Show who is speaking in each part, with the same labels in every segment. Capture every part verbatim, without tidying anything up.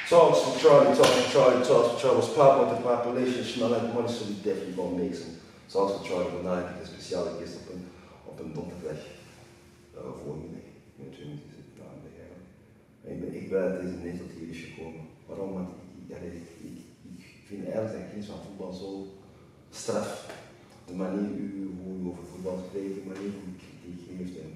Speaker 1: talks with Charlie, talks with Charlie, talks with Charlie. Was papa met de population snel uit money, so we definitely gonna make some. Talks with Charlie vandaag, ik een speciale gast op een, op een donderdag. Uh, volgende dag. Met twee minuten zitten na een dag eigenlijk. En ik ben echt blij dat deze net tot hier is gekomen. Waarom? Want ik, ik, ik, ik, ik vind eigenlijk dat kennis van voetbal zo straf. De manier u, hoe u over voetbal spreekt, de manier hoe u kritiek geeft. En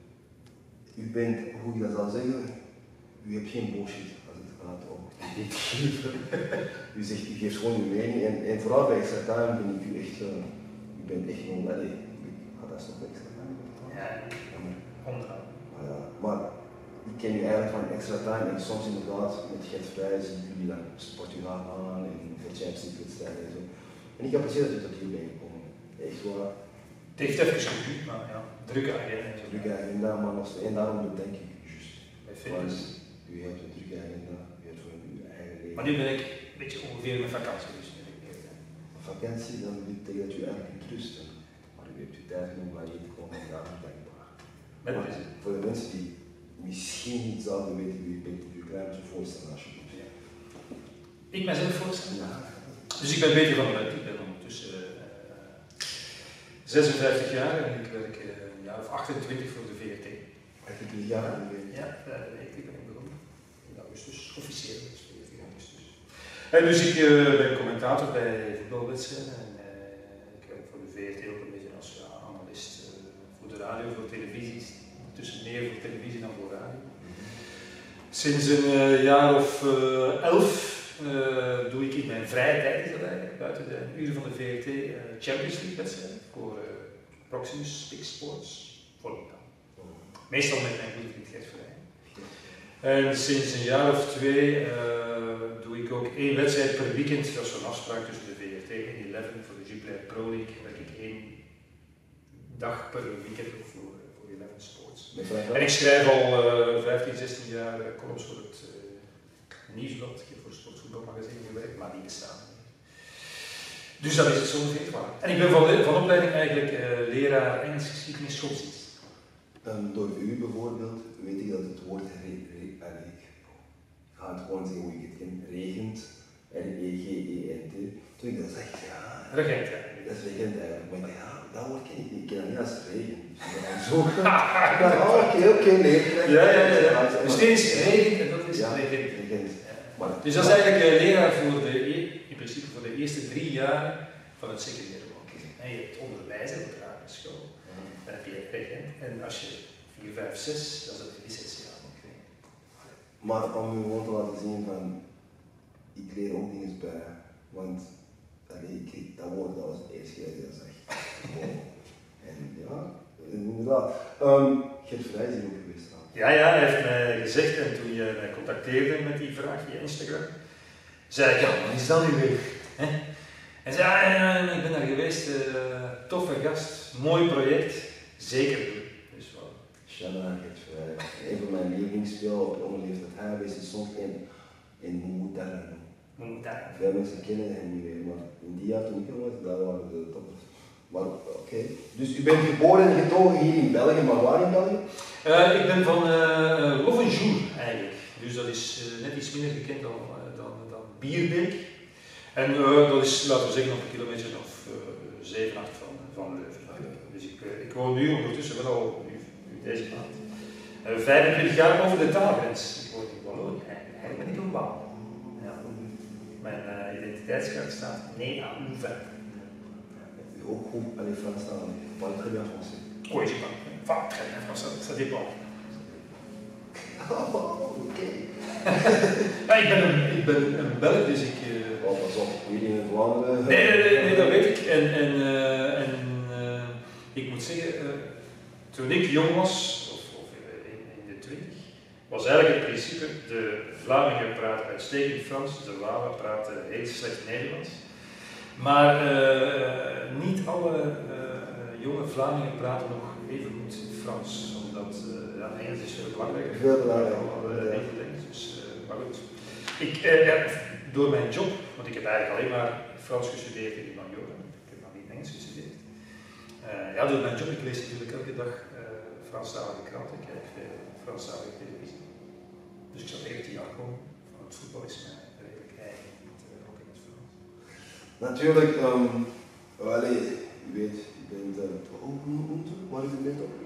Speaker 1: u bent, hoe ik dat zal zeggen, u hebt geen bullshit als het gaat om kritiek geven. U zegt, u geeft gewoon uw mening en, en vooral bij extra time vind ik u echt, uh, u bent echt gewoon, allee, ik had dat nog bij extra time.
Speaker 2: Ja, onderaan.
Speaker 1: Maar ja, maar ik ken u eigenlijk van extra time en soms inderdaad met Gert Vrij zien jullie dan sport u aan en veel Champions League wedstrijden en zo. En ik apprecieer dat u tot hier bent gekomen. Echt waar.
Speaker 2: Het heeft even geduurd, maar ja, drukke agenda en zo.
Speaker 1: Drukke agenda, maar nog steeds, en daarom bedenk ik u juist.
Speaker 2: Bij fitness.
Speaker 1: U heeft een drukke agenda, u heeft gewoon uw eigen leven.
Speaker 2: Maar nu ben ik een beetje ongeveer met vakantie, dus nu ben ik meer.
Speaker 1: Vakantie, dan betekent dat u eigenlijk kunt rusten. Maar u hebt uw tijd genomen naar hier te komen en daarom dankbaar.
Speaker 2: Met
Speaker 1: maar voor de mensen die misschien niet zouden weten wie u bent, u een klein beetje voorstellen alsjeblieft. Ja.
Speaker 2: Ik ben zelf voorstellen?
Speaker 1: Ja.
Speaker 2: Dus ik ben Peter van der Lent, ik ben ondertussen uh, zesenvijftig jaar en ik werk uh, een jaar of achtentwintig voor de V R T.
Speaker 1: achtentwintig jaar aan de V R T?
Speaker 2: Ja, uh, nee, ik ben begonnen in augustus, officieel, dus veertien augustus. En dus ik uh, ben commentator bij voetbalwedstrijden en uh, ik werk voor de V R T ook een beetje als ja, analist uh, voor de radio, voor televisie, tussen meer voor televisie dan voor radio. Sinds een uh, jaar of uh, elf Uh, doe ik in mijn vrije tijd, is dat eigenlijk, buiten de uren van de V R T, uh, Champions League wedstrijden voor uh, Proximus, Big Sports, volleybal. Meestal met mijn goede vriend Gert Vrij. En sinds een jaar of twee uh, doe ik ook één wedstrijd per weekend, dat is zo'n afspraak tussen de V R T en elf voor de Jupiler Pro League, werk ik één dag per weekend voor, voor elf Sports. En ik schrijf al uh, vijftien, zestien jaar uh, columns voor het uh, nieuwsblad. Sportvoetbalmagazine gewerkt, maar die bestaan niet. Dus dat is het zo ongeveer waar. En ik ben van, van opleiding eigenlijk uh, leraar Engels geschiedenis godsdienst.
Speaker 1: Um, door u bijvoorbeeld weet ik dat het woord re, re, re, ik ga het gewoon zeggen hoe ik het ken, regent, R E G E N T. Toen ik dat zag, ja,
Speaker 2: regent, ja.
Speaker 1: Dat is regent eigenlijk, maar ik dacht, ja, dat woord ken ik niet, ik ken dat niet als regen. Dus zo, ik dacht, oh, oké, oké, okay, nee.
Speaker 2: Ja, ja, ja. ja. Dus dit is regent en dat is
Speaker 1: ja,
Speaker 2: regent.
Speaker 1: regent.
Speaker 2: Maar, dus dat is eigenlijk uh, leraar voor de, in principe voor de eerste drie jaar van het secundaire onderwijs. En je hebt onderwijzer op de lagere school, ja. Dan heb je regent en als je vier, vijf, zes, dan is het licentiaat. Okay.
Speaker 1: Maar om u gewoon te laten zien van, ik leer ook dingen bij, want allee, ik kreeg dat woord, dat was het eerste keer dat ik dat zag. Wow. En ja, inderdaad. Um, Gert Vrij is hier ook geweest.
Speaker 2: Ja, ja, hij heeft mij gezegd en toen je mij contacteerde met die vraag via Instagram, zei ik, ja, wat is dat nu weer? He? En zei, ja, ja, ja, ik ben daar geweest, uh, toffe gast, mooi project, zeker doen. Dus wel.
Speaker 1: Shanna Gert Vrij, een van mijn lievelingsspelen op jonge leeftijd, hij is een soms in, in Moemoetarra.
Speaker 2: Moemoetarra.
Speaker 1: Veel mensen kennen hem niet meer, maar in die jaar toen ik er was, dat waren de toppers. Maar oké, okay. Dus u bent geboren en getogen hier in België, maar waar in België?
Speaker 2: Uh, ik ben van uh, Lovenjoul eigenlijk, dus dat is uh, net iets minder gekend dan, uh, dan, dan Bierbeek. En uh, dat is, laten we zeggen, nog een kilometer of uh, zeven, acht van, van Leuven. Dus ik, uh, ik woon nu ondertussen wel al nu, nu deze maand. Uh, vijfentwintig jaar over de taalgrens. Ik woon in Wallonië, eigenlijk ben ik een Waal. Ja. Mijn uh, identiteitskaart staat nee à Louvain.
Speaker 1: Ook goed, allez, Frans staan, parle très bien français.
Speaker 2: Oui, je parle. Enfin, très bien français, ça dépend.
Speaker 1: Oh, oké.
Speaker 2: Ja, ik, ben een, ik ben een Belg, dus ik... Uh...
Speaker 1: Oh, pas op, jullie in Vlaanderen...
Speaker 2: Nee, nee, nee, nee, dat weet ik. En, en, uh, en uh, ik moet zeggen, uh, toen ik jong was, of, of in, in de twintig, was eigenlijk het principe, de Vlamingen praten uitstekend Frans, de Walen praten heel slecht Nederlands. Maar uh, niet alle uh, jonge Vlamingen praten nog even goed Frans, omdat uh, ja, Engels is veel belangrijker.
Speaker 1: Veel belangrijker.
Speaker 2: Uh, ja. Dus, uh, maar goed. Ik, uh, ja, door mijn job, want ik heb eigenlijk alleen maar Frans gestudeerd in Majora, ik heb nog niet Engels gestudeerd. Uh, ja, door mijn job, ik lees natuurlijk elke dag uh, Franstalige kranten, ik kijk veel Franstalige televisie. Dus ik zat echt jaar gewoon het voetbal is mij redelijk eigen, uh, ook in het Frans.
Speaker 1: Natuurlijk, um, allee, je weet, je bent, uh, hoe noemt het? Waar is het net op?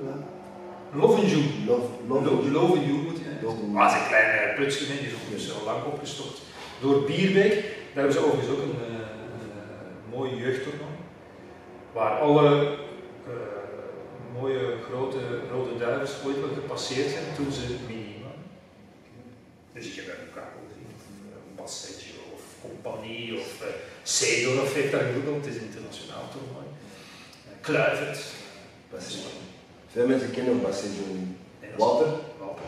Speaker 2: Love and You.
Speaker 1: Love, love,
Speaker 2: love and You moet je zeggen. Maar het is een klein uh, prutsje, die is ondertussen al lang opgestopt door Bierbeek. Daar hebben ze overigens ook een, uh, een uh, mooie jeugdtoernooi, waar alle uh, mooie grote rode duivels ooit wel gepasseerd zijn toen ze mini waren. Dus ik heb daar elkaar gezien, of uh, Bassetje of Compagnie of uh, Seedorf heeft daar gevoetbald, het is een internationaal toernooi. Uh, Kluivert.
Speaker 1: Veel mensen kennen ook Bassetje niet. Walter?
Speaker 2: Walter.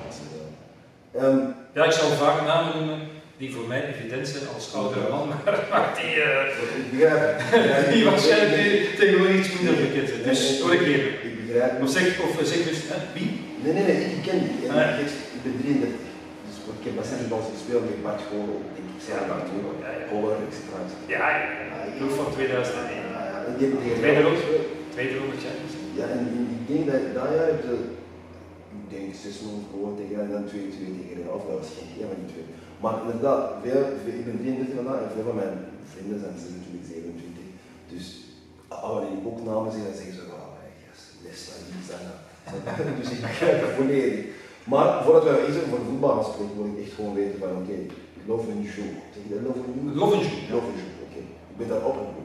Speaker 1: Ja. Um,
Speaker 2: ja, ik zal vaak namen noemen die voor mij evident zijn als oudere man, maar die, uh,
Speaker 1: begrijp,
Speaker 2: die waarschijnlijk tegenwoordig iets minder bekend zijn. Dus corrigeer me.
Speaker 1: Ik begrijp.
Speaker 2: Of zeg, of zeg dus, hè, wie?
Speaker 1: Nee, nee, nee, ik ken die.
Speaker 2: Ah, ja.
Speaker 1: Ik ben drieëndertig. Dus ik heb Bassetje als gespeeld met Bart Scholen op, denk ik, zijn daar toe. Holler, et cetera.
Speaker 2: Ja, ja, ploeg van tweeduizend één.
Speaker 1: Tweede
Speaker 2: ronde. Tweede ronde,
Speaker 1: ja, en ik denk dat dat jaar heb je, ik denk zes nul gewonnen tegen en dan twee twee tegen de af, dat was geen één van die twee. Maar inderdaad, veel, veel, ik ben drieëndertig vandaag en veel van mijn vrienden zijn zesentwintig, zevenentwintig. Dus wanneer ik ook namen zie, dan zeggen ze, oh my yes, Nesta, Lisa. Dus ik begrijp dat volledig. Maar voordat wij eens over voetbal gaan spreken, wil ik echt gewoon weten van oké, okay, Love and You. Zeg je dat Love and You?
Speaker 2: Love and You.
Speaker 1: Love and You, oké. Okay. Ik ben daar opgegroeid.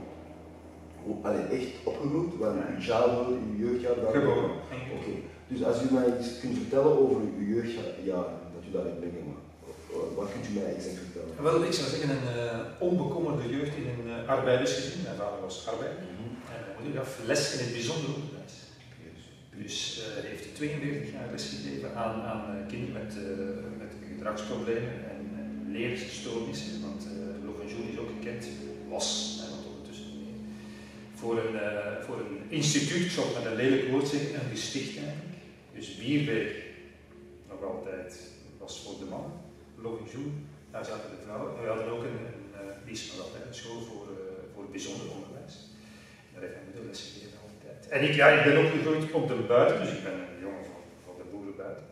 Speaker 1: Allee, echt opgegroeid, want uw childhood, uw jeugdjaar daar.
Speaker 2: Geboren.
Speaker 1: Oké. Okay. Dus als u mij iets kunt vertellen over uw jeugdjaar, dat u daarin brengt, wat kunt u mij exact vertellen?
Speaker 2: Wel, ik zou zeggen een uh, onbekommerde jeugd in een uh, arbeidersgezin. Mijn vader was arbeider. Mm-hmm. En mijn moeder gaf les in het bijzonder onderwijs. Yes. Dus uh, heeft hij tweeënveertig jaar les gegeven aan, aan uh, kinderen met, uh, met gedragsproblemen en uh, leerstoornissen. Want uh, Love and You is ook gekend, was, en want ondertussen niet meer, voor een, uh, voor een instituut, ik zal het met een lelijk woord zeggen, een gesticht eigenlijk. Dus Bierbeek, nog altijd, was voor de man. Love and You, daar zaten de vrouwen. We hadden ook een, een, een, die is nog altijd een school voor, uh, voor het bijzonder onderwijs. Daar heeft mijn moeder les gegeven altijd. En ik, ja, ik ben opgegroeid op de buiten, dus ik ben een jongen van, van de boeren buiten.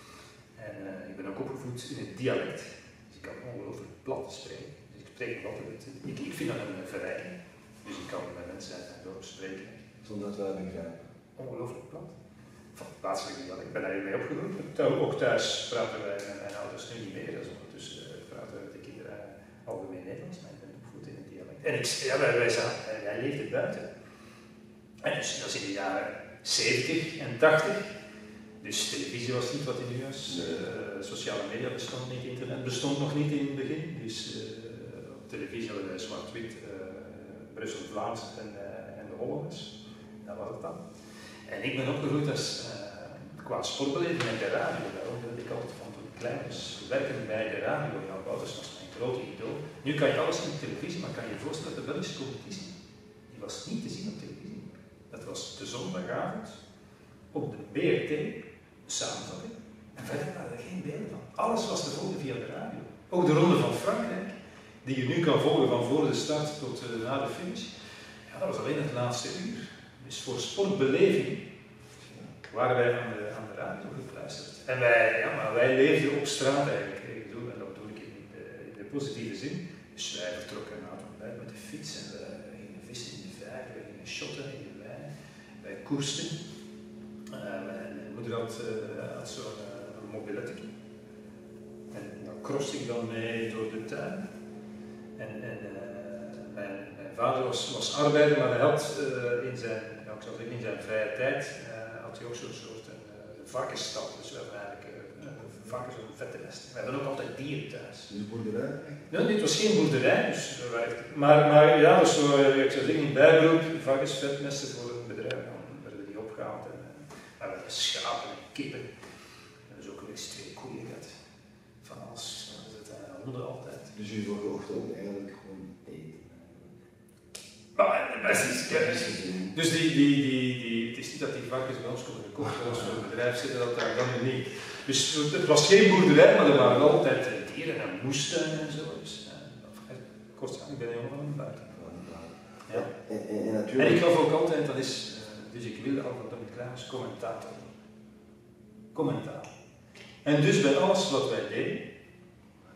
Speaker 2: En uh, ik ben ook opgevoed in het dialect. Dus ik kan ongelooflijk plat spreken. Dus ik spreek nog altijd. Ik, ik vind dat een verrijking. Dus ik kan met mensen uit mijn dorp spreken.
Speaker 1: Zonder dat wij begrijpen.
Speaker 2: Ongelooflijk plat. Van het plaatselijke dialect. Ik ben daar mee opgegroeid. Ook thuis praten wij met mijn ouders nu niet meer. Dus ondertussen uh, praten wij met de kinderen uh, algemeen Nederlands, maar ik ben opgevoed in het dialect. En ik, ja, wij, wij zaten, hij leefde buiten. En dus dat is in de jaren zeventig en tachtig. Dus televisie was niet wat het nu is. Uh, sociale media bestond niet, internet bestond nog niet in het begin. Dus uh, op televisie hadden wij zwart-wit, uh, Brussel-Vlaams en, uh, en de Hollanders. Dat was het dan. En ik ben opgegroeid als, uh, qua sportbeleving met de radio. Daarom dat ik altijd van toen ik klein was werken bij de radio. Jan Wouters was mijn grote idool. Nu kan je alles zien op televisie, maar kan je je voorstellen dat de Belgische competitie, die was niet te zien op televisie. Dat was de zondagavond op de B R T, samenvatting. En verder waren er geen beelden van. Alles was te volgen via de radio. Ook de Ronde van Frankrijk, die je nu kan volgen van voor de start tot uh, na de finish. Ja, dat was alleen het laatste uur. Dus voor sportbeleving waren wij aan de, aan de radio gekluisterd. En wij, ja, maar wij leefden op straat eigenlijk. Ik bedoel, en dat bedoel ik in de, in de positieve zin. Dus wij vertrokken na het ontbijt met de fiets en we gingen vissen in de vijver, we gingen shotten in de wei. Wij koersten. Uh, mijn moeder had, uh, had zo'n uh, mobiletje. En daar crosste ik dan mee door de tuin. En, en uh, mijn, mijn vader was, was arbeider, maar hij had uh, in zijn, ja, ik zou zeggen, in zijn vrije tijd uh, had hij ook zo'n soort een, uh, varkensstal. Dus we hebben eigenlijk uh, een varkens op een vette nest. We hebben ook altijd dieren thuis.
Speaker 1: Dus boerderij?
Speaker 2: Nee, dit was geen boerderij, dus, maar, maar ja, dus zo, ik zou zeggen, in bijberoep, varkensvetnesten voor een bedrijf, dan werden die opgehaald. En, maar we hadden schapen en kippen. En dus ook wel eens twee koeien gehad. Van alles, we zitten honden altijd.
Speaker 1: Dus jullie verkochten ook eigenlijk gewoon eten?
Speaker 2: Maar, precies, ja, dus die, die, die, die, het is niet dat die varkens bij ons konden gekocht worden als we een bedrijf zitten, dat daar dan niet. Dus het was geen boerderij, maar er waren wel altijd dieren en moestuinen en zo. Dus, uh, kort ik ben een jongen van de buiten. Ja.
Speaker 1: En, en, en, natuurlijk...
Speaker 2: en ik geloof ook altijd, dat is, uh, dus ik wilde altijd dat ik klaar was, commentator. Commentaar. En dus bij alles wat wij deden,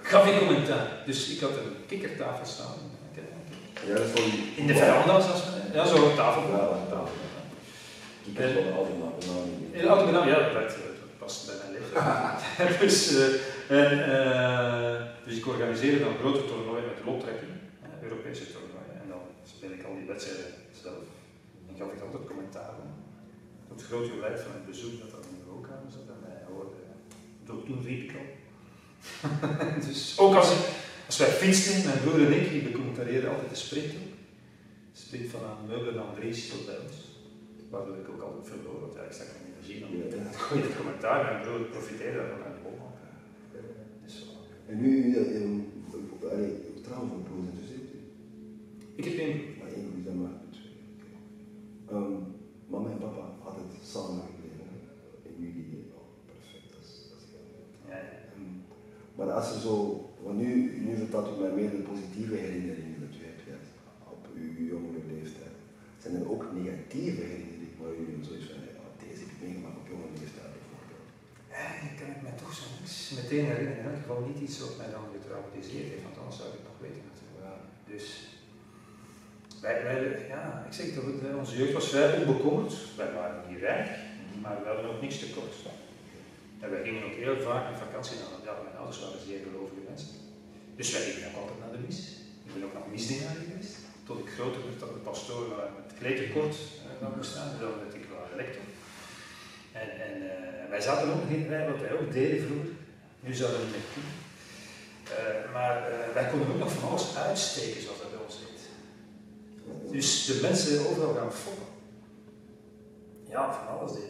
Speaker 2: gaf ik commentaar. Dus ik had een kikkertafel staan.
Speaker 1: Ja, dat is wel
Speaker 2: in de veranda, zoals ja, zo'n tafel.
Speaker 1: Ja, dat is een tafel. Ik heb wel een oude naam.
Speaker 2: Een oude naam, ja, dat, dat past bij mijn leven. dus, uh, en, uh, dus ik organiseerde dan grote toernooien met lottrekken, uh, Europese toernooien. En dan speel ik al die wedstrijden zelf. En gaf ik altijd commentaar op. Het grote beleid van het bezoek dat dat in de woonkamer zat en mij hoorde. Toen riep ik al. Dus ook als, ik, als wij fietsten, mijn broer en ik, die becommentarieerden altijd de sprint ook. De sprint van aan Meubelen aan Dries tot bij ons. Waardoor ik ook altijd verloor, want ja, ik stak mijn energie dan niet in het commentaar. Mijn broer profiteerde daarvan aan de bol. Dus zo.
Speaker 1: En nu, trouwens, een broer en zus heeft u?
Speaker 2: Ik heb één broer.
Speaker 1: Maar één broer is dan maar twee. Um, mama en papa hadden het samen gebleven. En jullie, oh, perfect, dat is, dat is heel goed.
Speaker 2: Ja, ja.
Speaker 1: Um, maar als je zo, want nu, nu vertelt u mij meer de positieve herinneringen dat u hebt gehad op uw jongere leeftijd. Zijn er ook negatieve herinneringen waar u zoiets van, ja, deze heb ik meegemaakt op jonge leeftijd bijvoorbeeld?
Speaker 2: Ja, die kan ik mij toch zo meteen herinneren. In elk geval niet iets wat mij dan getraumatiseerd heeft, want anders zou ik het nog weten natuurlijk. Ja. Dus, wij, wij, ja, ik zeg dat het, onze jeugd was vrij onbekommerd. Wij waren niet rijk, maar we hadden ook niks tekort. En wij gingen ook heel vaak in vakantie naar, ja, mijn ouders waren zeer gelovige mensen. Dus wij gingen ook altijd naar de mis. Ik ben ook naar misdienaar geweest. Tot ik groter werd, dat de pastoor met kleedtekort uh, moest staan, en dan werd ik wel lector. En, en uh, wij zaten ook niet bij wat wij ook deden vroeger. Nu zouden we niet meer doen. Uh, maar uh, wij konden ook nog van alles uitsteken, zoals dat bij ons heet. Dus de mensen overal gaan fokken. Ja, van alles deden.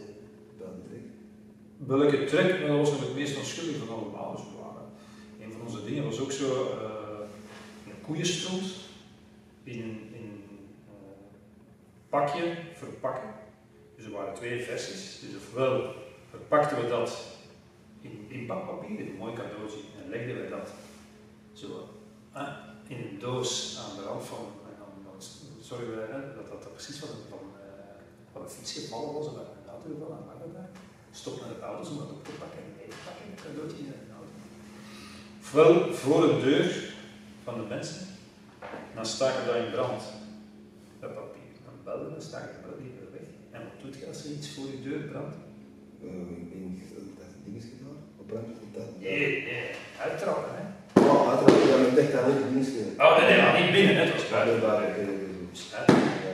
Speaker 2: Welke trek, dat was nog het meest onschuldig van allemaal. Dus we waren. Een van onze dingen was ook zo uh, een koeienstront in een in, uh, pakje verpakken. Dus er waren twee versies. Dus ofwel verpakten we dat in, in bakpapier, in een mooi cadeautje, en legden we dat zo uh, in een doos aan de rand van. En dan, dan zorgen we uh, dat dat precies van, van, uh, van een fiets gevallen was, of een auto gevallen aan de daar. Stop naar de auto's om dat op te pakken en mee te pakken, een cadeautje in een auto. Ofwel voor de deur van de mensen, dan staken we dat in brand, dat papier. Dan belden we, staken we dat weer weg. En wat doet je als er iets voor je deur brandt?
Speaker 1: Uh, ik denk dat het ding is gedaan. Wat brandt het op dat?
Speaker 2: Nee, nee, uittrappen, hè?
Speaker 1: Oh, uiteraard, ja, maar ik dacht dat ook ding is gedaan.
Speaker 2: Oh, nee, nee, maar niet binnen, hè? Het was buiten.
Speaker 1: Dus
Speaker 2: uit.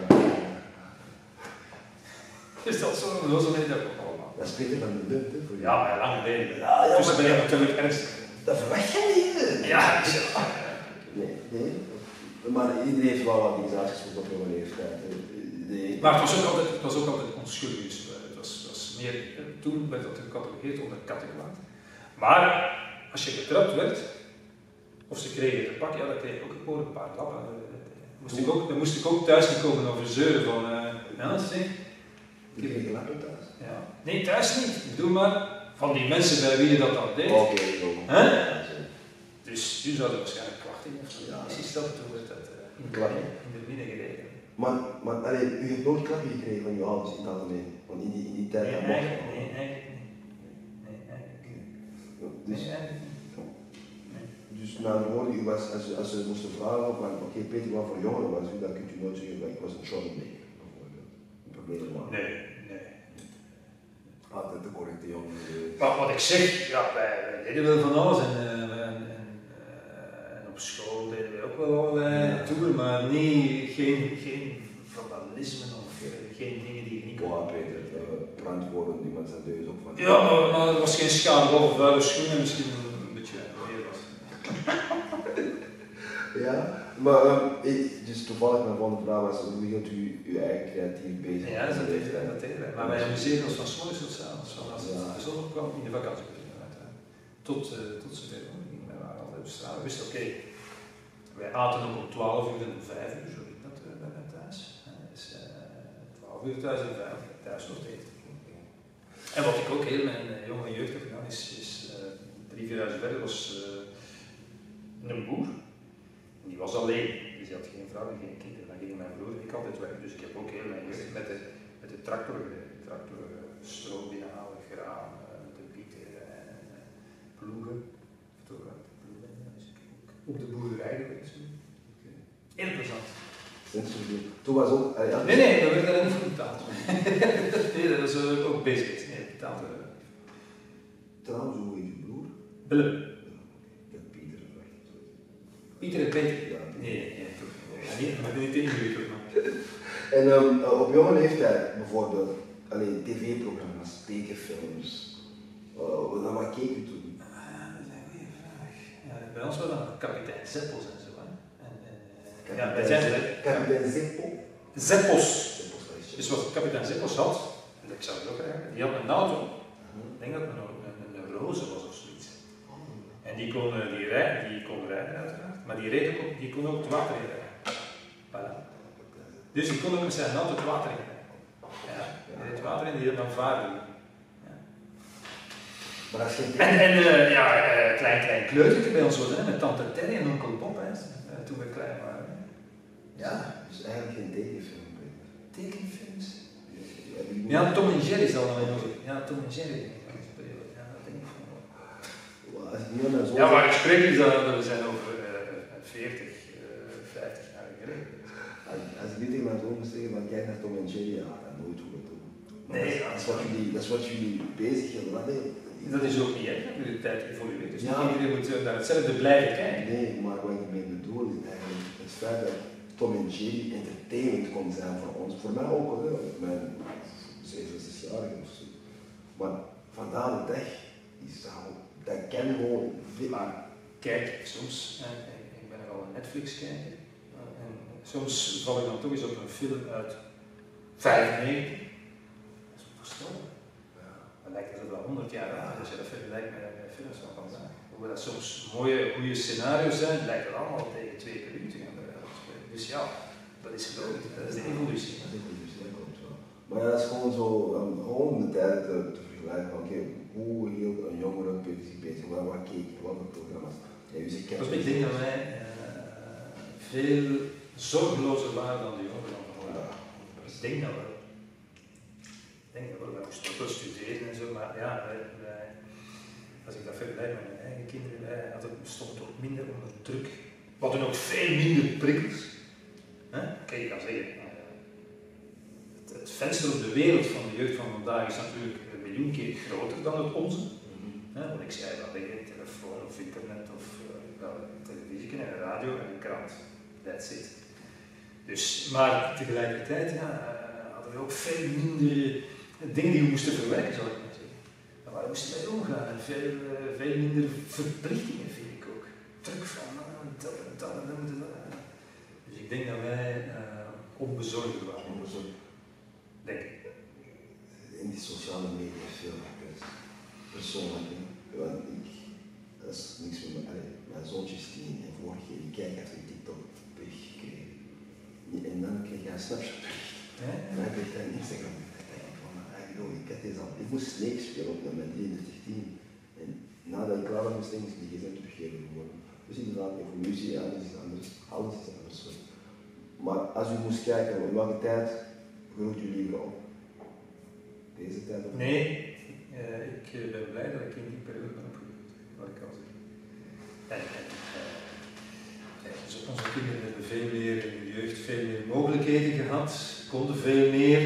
Speaker 2: Dus dat is zo, zo weet ik dat ook allemaal.
Speaker 1: Dat spreekt van de lucht, hè? Voor
Speaker 2: ja, maar lang geleden.
Speaker 1: Ja, ja,
Speaker 2: dus ben je natuurlijk ernstig.
Speaker 1: Dat verwacht je niet.
Speaker 2: Ja,
Speaker 1: nee, nee. Maar iedereen heeft wel wat organisaties op jonge leeftijd. Nee.
Speaker 2: Maar het was ook altijd, het was ook altijd onschuldig. Dus het was, het was meer, toen werd dat gecatalogeerd onder kattenkwaad. Maar als je getrapt werd, of ze kregen te pakken, ja, dan kreeg je ook gewoon een paar lappen. Moest ik ook, dan moest ik ook thuis niet komen over zeuren van, uh, ja, zeg.
Speaker 1: Ik heb geen lappen thuis.
Speaker 2: Ja. Nee, thuis niet. Ik bedoel maar van die mensen bij wie je dat dan deed.
Speaker 1: Oké, okay, zo.
Speaker 2: Huh? Dus nu zouden waarschijnlijk klachten of zo. Ja, precies dat, toen werd dat uh, in, in de binnen gereden.
Speaker 1: Maar, maar allee, u hebt nooit klachten gekregen van je ouders in het algemeen? Want in die, in die tijd
Speaker 2: nee,
Speaker 1: dat
Speaker 2: mocht nee, nee, eigenlijk niet. Nee, eigenlijk niet.
Speaker 1: Dus,
Speaker 2: nee, eigenlijk niet.
Speaker 1: Nee. Dus naar woorden, u was, als, als ze moesten vragen, maar oké, okay, Peter, wat voor jongeren was u, dan kunt u nooit zeggen, maar ik was een troublemaker, bijvoorbeeld. Een probleem maken.
Speaker 2: Nee, nee.
Speaker 1: Altijd de correcte jongen.
Speaker 2: Maar wat ik zeg, ja, wij, wij deden wel van alles en, uh, en, en, uh, en op school deden wij ook wel allerlei ja. toeren, maar nee, geen, geen vandalisme of uh, geen dingen die je niet kon.
Speaker 1: Ja, Peter, uh, brandwoorden die met zijn deus op van.
Speaker 2: Ja, maar, maar er was geen schandal of vuile schoenen, misschien een beetje meer was.
Speaker 1: Ja, maar um, ik, dus toevallig mijn volgende vraag was, hoe hield u uw eigen creatief bezig?
Speaker 2: Ja, dat deden wij, dat deden wij. Maar wij amuseerden ons van 's morgens tot 's avonds, van als het de zon opkwam in de vakantie. Tot, uh, tot zover. We waren altijd op straat. We wisten, oké, okay, wij aten ook om twaalf uur en om vijf uur, zo ging dat uh, bij mij thuis. Uh, dus uh, twaalf uur thuis en vijf uur thuis nog eten. En wat ik ook heel mijn uh, jonge jeugd heb gedaan, is, is uh, drie, vier huizen verder was uh, een boer. Die was alleen, dus hij had geen vrouw en geen kinderen. Dan ging mijn broer en ik altijd weg. Dus ik heb ook heel mijn jeugd met de, met de tractor gereden. De tractor, uh, stro binnenhalen, graan, uh, de bieten, uh, ploegen. Toch, uh, ploegen, Heel plezant.
Speaker 1: Toen was ook... Uh, ja,
Speaker 2: nee, nee, dat werd er niet voor betaald. nee, dat is uh, ook bezig. Nee, betaald. Uh.
Speaker 1: Trouwens, hoe heet je broer?
Speaker 2: Willem.
Speaker 1: Ik heb Pieter gevraagd.
Speaker 2: Pieter en Peter?
Speaker 1: Ja.
Speaker 2: Nee, nee, toch niet. Ja, maar niet ingewikkeld.
Speaker 1: En um, op jonge leeftijd bijvoorbeeld, alleen tv-programma's, tekenfilms, uh, naar wat keek je toen?
Speaker 2: Uh, dat is een goede vraag. Ja, bij ons was dat kapitein Zeppels en zo. Hè. En, uh, ja, wij zijn er.
Speaker 1: Kapitein Zeppo?
Speaker 2: Zeppos. Dus wat kapitein Zeppos had, en ik zou het ook eigenlijk, die had een auto, ik denk dat het een, een, een roze was of zoiets. En die kon, die rijden, die kon rijden uiteraard, maar die, reed ook, die kon ook het water in rijden. Voilà. Dus die kon ook met zijn auto het water in rijden. Ja, die reed het water in, die had dan varen. Ja.
Speaker 1: Maar als je
Speaker 2: en en uh, ja, uh, klein klein kleutertje bij ons was, hè, met tante Terry en onkel Bob, hè, uh, toen we klein waren. Hè. Ja.
Speaker 1: Dus eigenlijk geen tekenfilm.
Speaker 2: Tekenfilms? Ja, Tom en Jerry zal dan wel zijn. Ja, Tom en Jerry. Ja, dat denk ik van wel. Ja, maar ik spreek is dat we zijn over uh, veertig, uh, vijftig jaar geleden.
Speaker 1: Als ik nu tegen mijn zoon moet zeggen, van kijk naar Tom en Jerry, ja, dat nooit goed doen.
Speaker 2: Nee,
Speaker 1: dat, is wat jullie, dat is wat jullie bezig hebben.
Speaker 2: Dat is ook niet erg, dat de tijd evolueert. Dus ja, iedereen moet naar hetzelfde blijven kijken.
Speaker 1: Nee, maar wat ik mee bedoel is eigenlijk het feit dat Tom en Jerry entertainment kon zijn voor ons. Voor mij ook wel, mijn zevenenzestig-jarige of zo. Maar vandaag de dag is dat, dat kan gewoon veel.
Speaker 2: Maar kijk, soms, en, en, ik ben er al een Netflix kijken, en soms val ik dan toch eens op een film uit vijfennegentig. Dat is onvoorstelbaar. Ja. Dat lijkt alsof dat honderd jaar oud is, als je dat vergelijkt met, met films van vandaag. Hoewel dat soms mooie, goede scenario's zijn, lijkt dat allemaal tegen twee per uur te gaan. Dus ja, dat is geloofd, dat is de evolutie.
Speaker 1: Dat is de evolutie, dat klopt wel. Maar ja, dat is gewoon zo, um, gewoon om de tijd te, te vergelijken van, okay, hoe hield een jongere zich bezig, wat, wat keek je, wat voor programma's. Ja, dus ik,
Speaker 2: dus ik denk dat wij uh, veel zorgelozer waren dan de jongeren van vandaag. Ja. Ik denk dat wel. Ik denk dat wel, wij moesten ook wel studeren en zo, maar ja, wij, wij, als ik dat vergelijk met mijn eigen kinderen, wij hadden, stonden toch minder onder druk. We hadden ook veel minder prikkels. Huh? Kijk, ik kan zeggen, het, het venster op de wereld van de jeugd van vandaag is natuurlijk een miljoen keer groter dan het onze. Mm-hmm. Huh? Want ik zei wel, een telefoon of internet of uh, wel, televisie en een radio en een krant. That's it. Dus, maar tegelijkertijd ja, hadden we ook veel minder dingen die we moesten verwerken, zou ik maar zeggen. Maar waar moesten wij omgaan en veel, uh, veel minder verplichtingen, vind ik ook. Druk van uh, dat en dat en dat. Dus ik denk dat wij uh, onbezorgd waren.
Speaker 1: Onbezorgd.
Speaker 2: Denk ik.
Speaker 1: In die sociale media is veel persoonlijk. Want ik, dat is niks met mij. Allee, mijn zoontje is tien en vorige keer die kijkt heeft een TikTok bericht gekregen. En dan kreeg hij een Snapchat bericht. Ja? En dan kreeg hij een Instagram bericht. Ik had deze al, ik moest Snake spelen op mijn drieëndertig tien. En nadat ik klaar was met Snake is die gsm teruggegeven geworden. Dus inderdaad, evolutie, alles is anders, alles is anders. Maar als u moest kijken, in welke tijd groeit u liever op? Deze tijd of
Speaker 2: nee, uh, ik uh, ben blij dat ik in die periode ben opgegroeid, wat ik al zeg. En, en uh, dus onze kinderen hebben veel meer in de jeugd, veel meer mogelijkheden gehad, konden veel meer.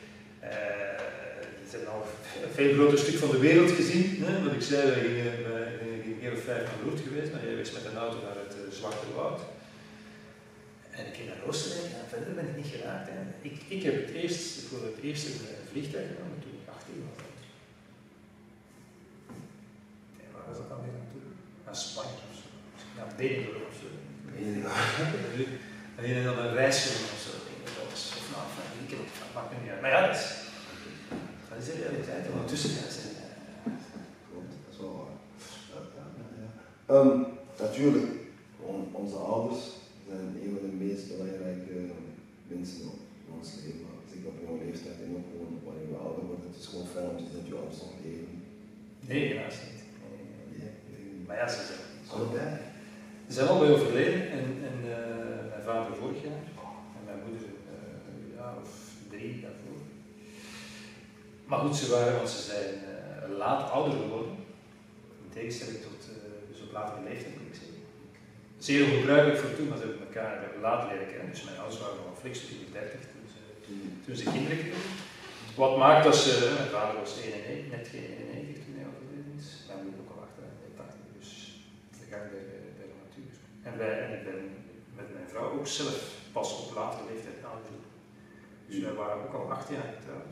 Speaker 2: Ze hebben al een veel groter stuk van de wereld gezien. Hè? Wat ik zei, wij gingen, wij gingen keer of vijf naar Lourdes geweest, maar jij was met een auto naar het uh, Zwarte Woud. En ik ging naar Oostenrijk en verder ben ik niet geraakt. Hè. Ik, ik heb het eerst, voor het eerst een vliegtuig genomen toen ik achttien was. En waar was dat dan weer naartoe? Naar Spanje of zo. Naar Benidorm of zo. En je dan een reis genomen of zo. Dat was, of nou, ik heb het maakt me niet uit. Maar ja, dat is, dat is de realiteit. Ondertussen ja, zijn.
Speaker 1: Klopt, dat is wel waar. Ja, ja, ja. Um, natuurlijk, on, onze ouders zijn een van de meest belangrijke mensen in ons leven. Zeker op jonge leeftijd en ook gewoon wanneer we ouder worden. Het is gewoon fijn om te zien dat je ouders nog leven.
Speaker 2: Nee, helaas niet. Nee, nee, nee. Nee. Maar ja, ze zijn
Speaker 1: allebei.
Speaker 2: Ze zijn allebei overleden en, en uh, mijn vader vorig jaar en mijn moeder uh, een jaar of drie daarvoor. Maar goed, ze waren, want ze zijn uh, laat ouder geworden. In tegenstelling tot uh, dus op latere leeftijd moet ik zeggen. zeer ongebruikelijk voor toen, maar ze hebben elkaar later leren kennen. Dus mijn ouders waren al flink in de dertig toen ze, toen ze kinderen kregen. Wat maakt dat ze, mijn vader was eenennegentig, net geen eenennegentig toen hij overleden is. Mijn moeder ook al achtennegentig, dus de gang bij, bij de natuur. En, wij, en ik ben met mijn vrouw ook zelf pas op latere leeftijd aangevoerd. Dus wij waren ook al acht jaar getrouwd.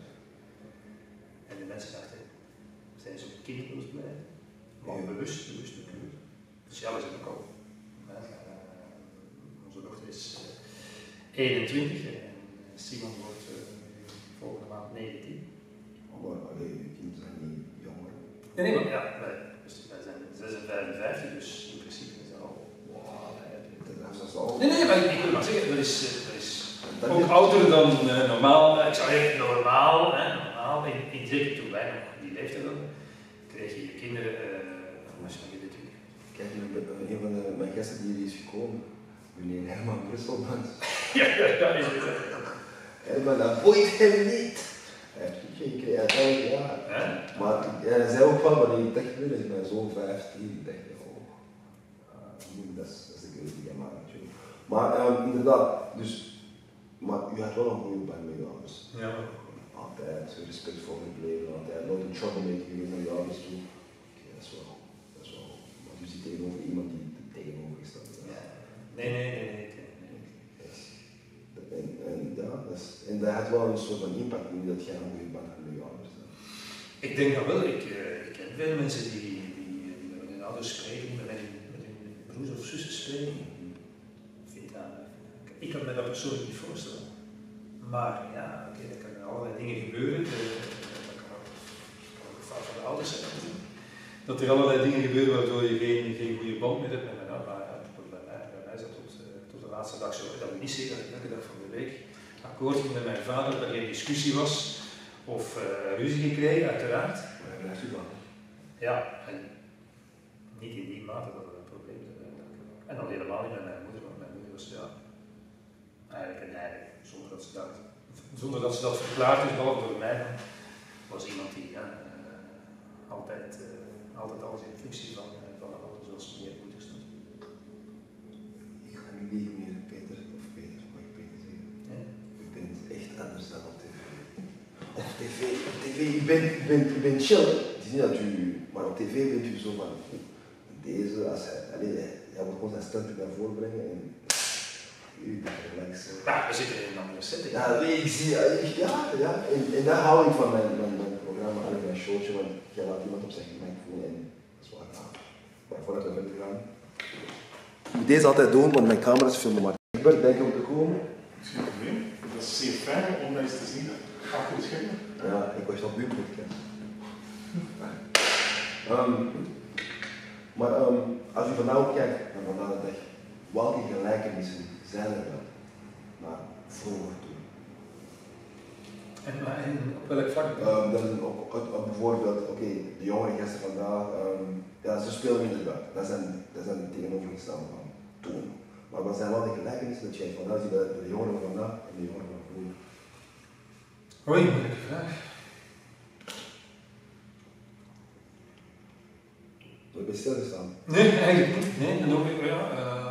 Speaker 2: En de mensen dachten, zijn ze kinderloos blijven? Maar bewust, bewust natuurlijk. Dus ja, we zijn ook al. Uh, onze dochter is uh, eenentwintig en Simon wordt uh, volgende maand negentien.
Speaker 1: Oh, maar alleen, de kinderen zijn niet jonger.
Speaker 2: Nee, nee, maar ja, wij, dus wij zijn zes en vijfenvijftig, dus in principe is dat al. Wow,
Speaker 1: dat is al.
Speaker 2: Nee, nee, maar ik wil maar zeggen, dat is, dat is dat ook je... ouder dan uh, normaal. Uh, ik zou zeggen, normaal, hè, normaal, in, in zeker toen wij nog die leeftijd hadden, kreeg je je kinderen. Uh,
Speaker 1: Kijk, een van de, mijn gasten die hier is gekomen, meneer Herman Brusselmans.
Speaker 2: Ja, ja, ja, ja.
Speaker 1: Herman, dat boeit hem niet. Hij heeft het gekregen, uiteindelijk ja.
Speaker 2: Hè?
Speaker 1: Maar hij zei ook wel, wanneer ik dacht, is mijn zoon vijftien, ik dacht, oh, uh, dat, is, dat is de keuze die hij maakt natuurlijk. Maar um, inderdaad, dus, maar u had wel een goede band met je ouders.
Speaker 2: Ja.
Speaker 1: Altijd respectvol gebleven, altijd nooit een troublemaker geweest naar je ouders toe. Okay, dat is wel. Je zit tegenover iemand die er tegenovergesteld is.
Speaker 2: Ja. Nee, nee, nee, nee. nee, nee.
Speaker 1: Yes. En, en, ja, dat is, en dat had wel een soort van impact in dat jij een goede band hebt met je ouders.
Speaker 2: Ik denk dat wel. Ik, uh, ik ken veel mensen die, die, die met hun ouders spreken, die met hun, met hun broers of zussen spreken. Ik, vind dat, ik kan me dat persoonlijk niet voorstellen. Maar ja, oké, okay, er kunnen allerlei dingen gebeuren. De, dat kan ook een fout van de ouders zijn natuurlijk. Dat er allerlei dingen gebeuren waardoor je geen, geen goede band meer hebt met mijn ouders. Maar ja, bij mij, bij mij is dat tot, uh, tot de laatste dag zo. Dat wil niet zeggen dat ik elke dag van de week akkoord ging met mijn vader, dat er geen discussie was of uh, ruzie gekregen, uiteraard.
Speaker 1: Maar hij blijft u dan.
Speaker 2: Ja, en niet in die mate dat er een probleem is. En al helemaal niet met mijn moeder, want mijn moeder was ja, eigenlijk een heilige, zonder dat ze dat, zonder dat, ze dat verklaard is, behalve door mij, was iemand die ja, uh, altijd. Uh, altijd alles in functie van, van de ander, zoals meer moeder stond.
Speaker 1: Ik ga nu niet meer Peter, of Peter, mag ik Peter zeggen? Ja. Je bent echt anders dan op tv. Op tv, op tv, je bent, je bent, je bent chill. Het is niet dat u, maar op tv bent u zo van, deze, als hij, allee, hij wordt gewoon zijn stunt naar voren brengen en u bent relax.
Speaker 2: Ja, we zitten in een andere setting.
Speaker 1: Ja, nee, ik zie, ja, ja, en, en daar hou ik van mijn, mijn, mijn programma, eigenlijk mijn showtje, want je laat iemand op zijn gemak voelen en dat is wel gaaf. Maar voordat we verder gaan, ik moet deze altijd doen, want mijn camera's filmen maar. Ik ben denk om te komen.
Speaker 3: Geen probleem, dat is zeer fijn om dat eens te zien, achter het scherm.
Speaker 1: Ja, ik was op uw podcast. um, maar um, als u vandaag kijkt naar vandaag de dag, welke gelijkenissen zijn er dan naar vroeger toe?
Speaker 2: En, en op welk vlak?
Speaker 1: Um, dat is ook, ook, ook bijvoorbeeld, oké, okay, de jongere gasten vandaag, um, ja, ze spelen minder buiten. Dat zijn, dat zijn de tegenovergestelde van toen. Maar wat zijn wel de gelijkenissen dat jij vandaag ziet bij de jongeren van vandaag en de jongeren van vroeger?
Speaker 2: Oei, moeilijke vraag.
Speaker 1: Wil je bij stilgestaan?
Speaker 2: Nee, eigenlijk niet. Nee, en ook, ja, uh,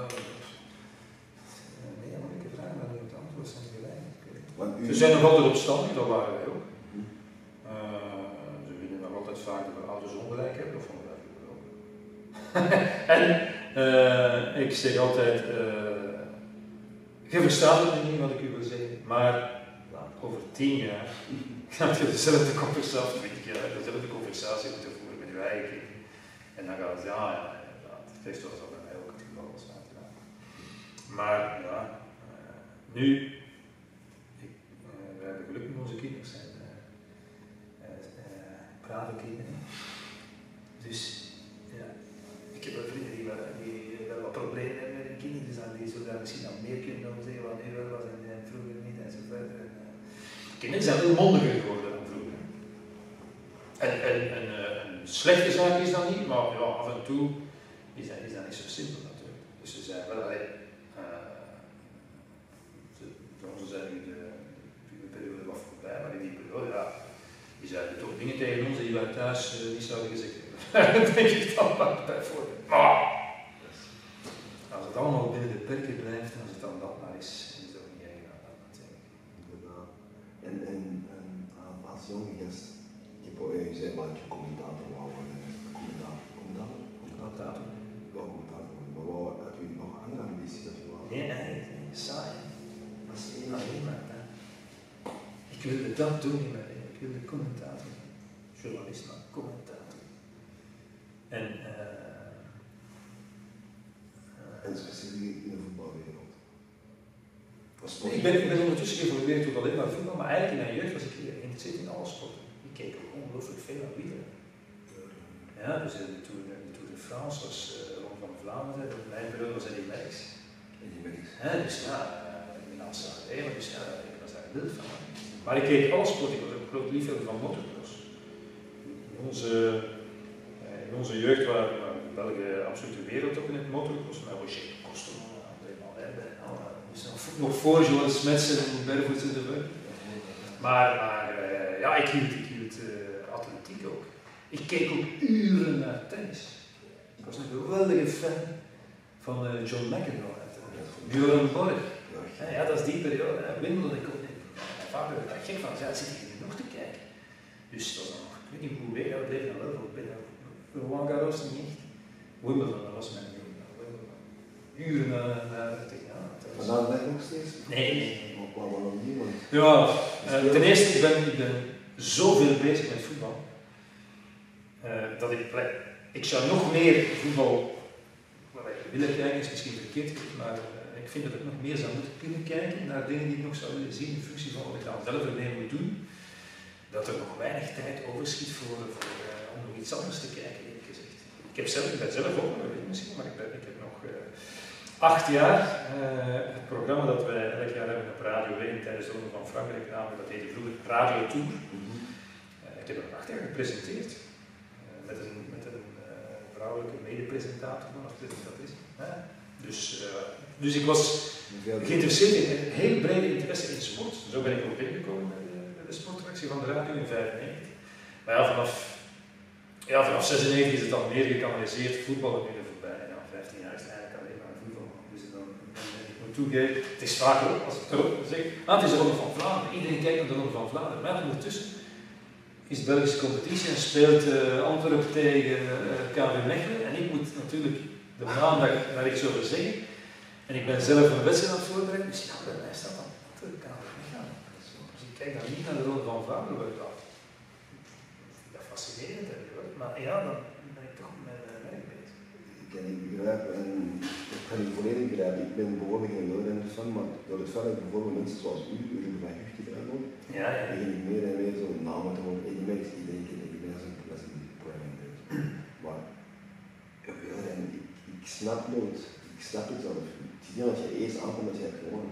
Speaker 2: nee, moeilijke vraag, maar niet op het antwoord zijn gelijk. U... Ze zijn nog altijd opstandig, dat waren wij ook. Uh, ze vinden nog altijd vaak dat we ouders ongelijk hebben, of vonden wij vroeger ook. En uh, ik zeg altijd, uh, je verstaat het niet wat ik u wil zeggen, maar over tien jaar gaat je dezelfde conversatie, twintig jaar, dezelfde conversatie moeten voeren met je eigen kind. En dan gaat het, ja, ja, inderdaad. Het heeft zoals dat bij mij ook het geval was. Maar ja, uh, nu, ik, uh, we hebben geluk met onze kinderen, zijn uh, uh, uh, brave kinderen. Dus ja, ik heb wel vrienden die, die wel wat problemen hebben met hun kinderen, dus dan die zullen daar misschien nog meer kunnen dan zeggen wat nu wel was en, en vroeger niet en zo verder. En, uh, kinderen zijn veel mondiger geworden dan vroeger. En, en, en uh, een slechte zaak is dat niet, maar ja, af en toe is dat, is dat niet zo simpel natuurlijk. Dus ze zijn wel, allee, uh, voor ons zijn nu de, de periode wat voorbij, maar in die periode, ja, die zeiden toch dingen tegen ons die wij thuis uh, niet zouden gezegd hebben. Dat denk ik dan bijvoorbeeld. Maar, als het allemaal binnen de perken blijft en als het dan dat maar is, is het ook niet erg aan dat natuurlijk.
Speaker 1: Inderdaad. En, en, en uh, als jonge gast, je, je zei maar dat je commentator wou worden. Commentator, commentator, commentator. Ja, commentator. Maar wou had je nog andere ambities dat je wou?
Speaker 2: Nee, nee, saai. Dat is één alleen maar. Hè. Ik wilde dat doen in mijn leven. Ik wilde commentator zijn. Journalist, maar commentator. En, uh, uh,
Speaker 1: en specifiek in de voetbalwereld?
Speaker 2: Ik ben, ik ben ondertussen geëvolueerd tot alleen maar voetbal, maar eigenlijk in mijn jeugd was ik geïnteresseerd in alle sporten. Ik keek ook ongelooflijk veel naar wielrennen. Ja, dus de Tour de, Tour de France was uh, Ronde van Vlaanderen, in mijn periode was Eddy Merckx.
Speaker 1: Eddy Merckx.
Speaker 2: Ja, dus ja, uh, ik ben al zagen, dus ja, ik was daar wild van. Maar ik keek alle sporten, ik was ook een groot liefhebber van motocross. In onze, uh, in onze jeugd waren België absoluut de wereldtop in het motocross, maar Roger Coston, André Malherbe en al. Dus nog, nog voor Johan Smetsen en Bervoets en de Berg. Maar, maar uh, ja, ik hield, ik hield uh, atletiek ook. Ik keek ook uren naar tennis. Ik was een geweldige fan van uh, John McEnroe uit uh, Björn Borg. Ja, ja, dat is die periode. Uh, Wimbledon, ik kon niet. Mijn vader werd daar gek van. Ja, zit ik nu nog te kijken? Dus dat was dan nog, ik weet niet hoe weer, dat bleef dan wel voor binnen. Roland Garros niet echt. Wimbledon, dat was mijn uren naar, naar ja,
Speaker 1: maar dat lijkt nog steeds?
Speaker 2: Nee, nee, nee.
Speaker 1: Maar waarom niet? Want
Speaker 2: ja, uh, ten eerste, ik ben, ik ben zoveel bezig met voetbal. Uh, dat ik, ik zou nog meer voetbal willen kijken, is misschien verkeerd, maar uh, ik vind dat ik nog meer zou moeten kunnen kijken naar dingen die ik nog zou willen zien in functie van wat ik dan zelf ermee moet doen. Dat er nog weinig tijd overschiet voor, voor, uh, om nog iets anders te kijken, eerlijk gezegd. Ik, heb zelf, ik ben zelf ook, dat weet je misschien, maar ik, ben, ik heb nog uh, acht jaar uh, het programma dat wij elk jaar hebben op Radio één tijdens de Ronde van Frankrijk, namelijk dat heette vroeger Radio Tour. Mm-hmm. uh, ik heb er acht jaar gepresenteerd. Met een, met een uh, vrouwelijke mede-presentator dan als presentatrice. Ja. Dus, uh, dus ik was geïnteresseerd in een heel brede interesse in sport. Zo ben ik ook binnengekomen bij de, bij de sportredactie van de radio in vijfennegentig. Maar ja, vanaf, ja, vanaf zesennegentig is het dan meer gekanaliseerd. Voetballen nu er voorbij. Ja, vijftien jaar is het eigenlijk alleen maar voetbal. Dus dan, dan ik moet toegeven, het is vaak ook, als ik het erop zeg, ah, het is de Ronde van Vlaanderen. Iedereen kijkt naar de Ronde van Vlaanderen. Maar ondertussen is de Belgische competitie en speelt uh, Antwerpen tegen uh, K V Mechelen. En ik moet natuurlijk de maandag naar iets over zeggen. En ik ben zelf een wedstrijd aan het voorbereiden. Dus ja, bij mij staat dan Antwerpen K V Mechelen. Dus ik kijk dan niet naar de Ronde van Vlaanderen. Dat is fascinerend. Maar ja, dan ben ik toch met mijn werk bezig.
Speaker 1: Ik kan niet begrijpen en ik kan niet volledig begrijpen. Ik ben bijvoorbeeld geen wielrenner fan, maar door het feit dat ik bijvoorbeeld mensen zoals u, Ruben van Gucht gedaan wordt,
Speaker 2: ja, ja.
Speaker 1: begin ik meer en meer zo namen te horen. En die mensen die denken, ik ben als een klassiek programma. Maar ja, wielrennen, ik, ik snap nooit, ik snap het zelf. Het is niet dat je eerst aankomt dat je hebt gewonnen.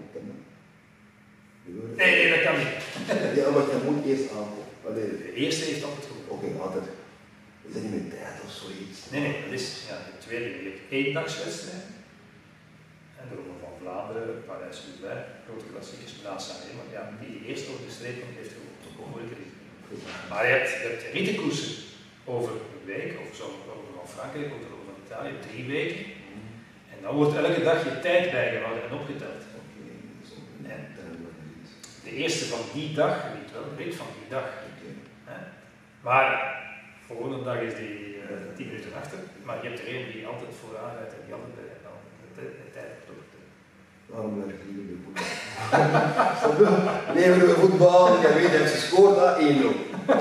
Speaker 2: Nee, nee, dat kan niet.
Speaker 1: Ja, maar je moet eerst aankomen. Allee.
Speaker 2: De eerste heeft altijd gewonnen.
Speaker 1: Oké, okay, altijd. Is dat niet met tijd of zoiets?
Speaker 2: Nee, nee, dat is ja, de tweede week eendagswedstrijd. En de Ronde van Vlaanderen, Parijs-Roubaix, grote klassiekers, Milaan-Sanremo. Maar ja, die eerst over de streep komt, heeft ook moeilijke ritme. Maar je hebt, je hebt rittenkoersen over een week, of zo, over van Frankrijk, over de Ronde van Italië, drie weken. En dan wordt elke dag je tijd bijgehouden en opgeteld. En de eerste van die dag, niet wel, de week van die dag. Maar de volgende dag is die uh, tien minuten achter, maar je hebt er een die altijd vooraan rijdt en die altijd bij dan de, de tijd wordt.
Speaker 1: Waarom werk je niet op de voetbal? Nee, we doen voetbal, jij weet, hij heeft gescoord, ah, één nul.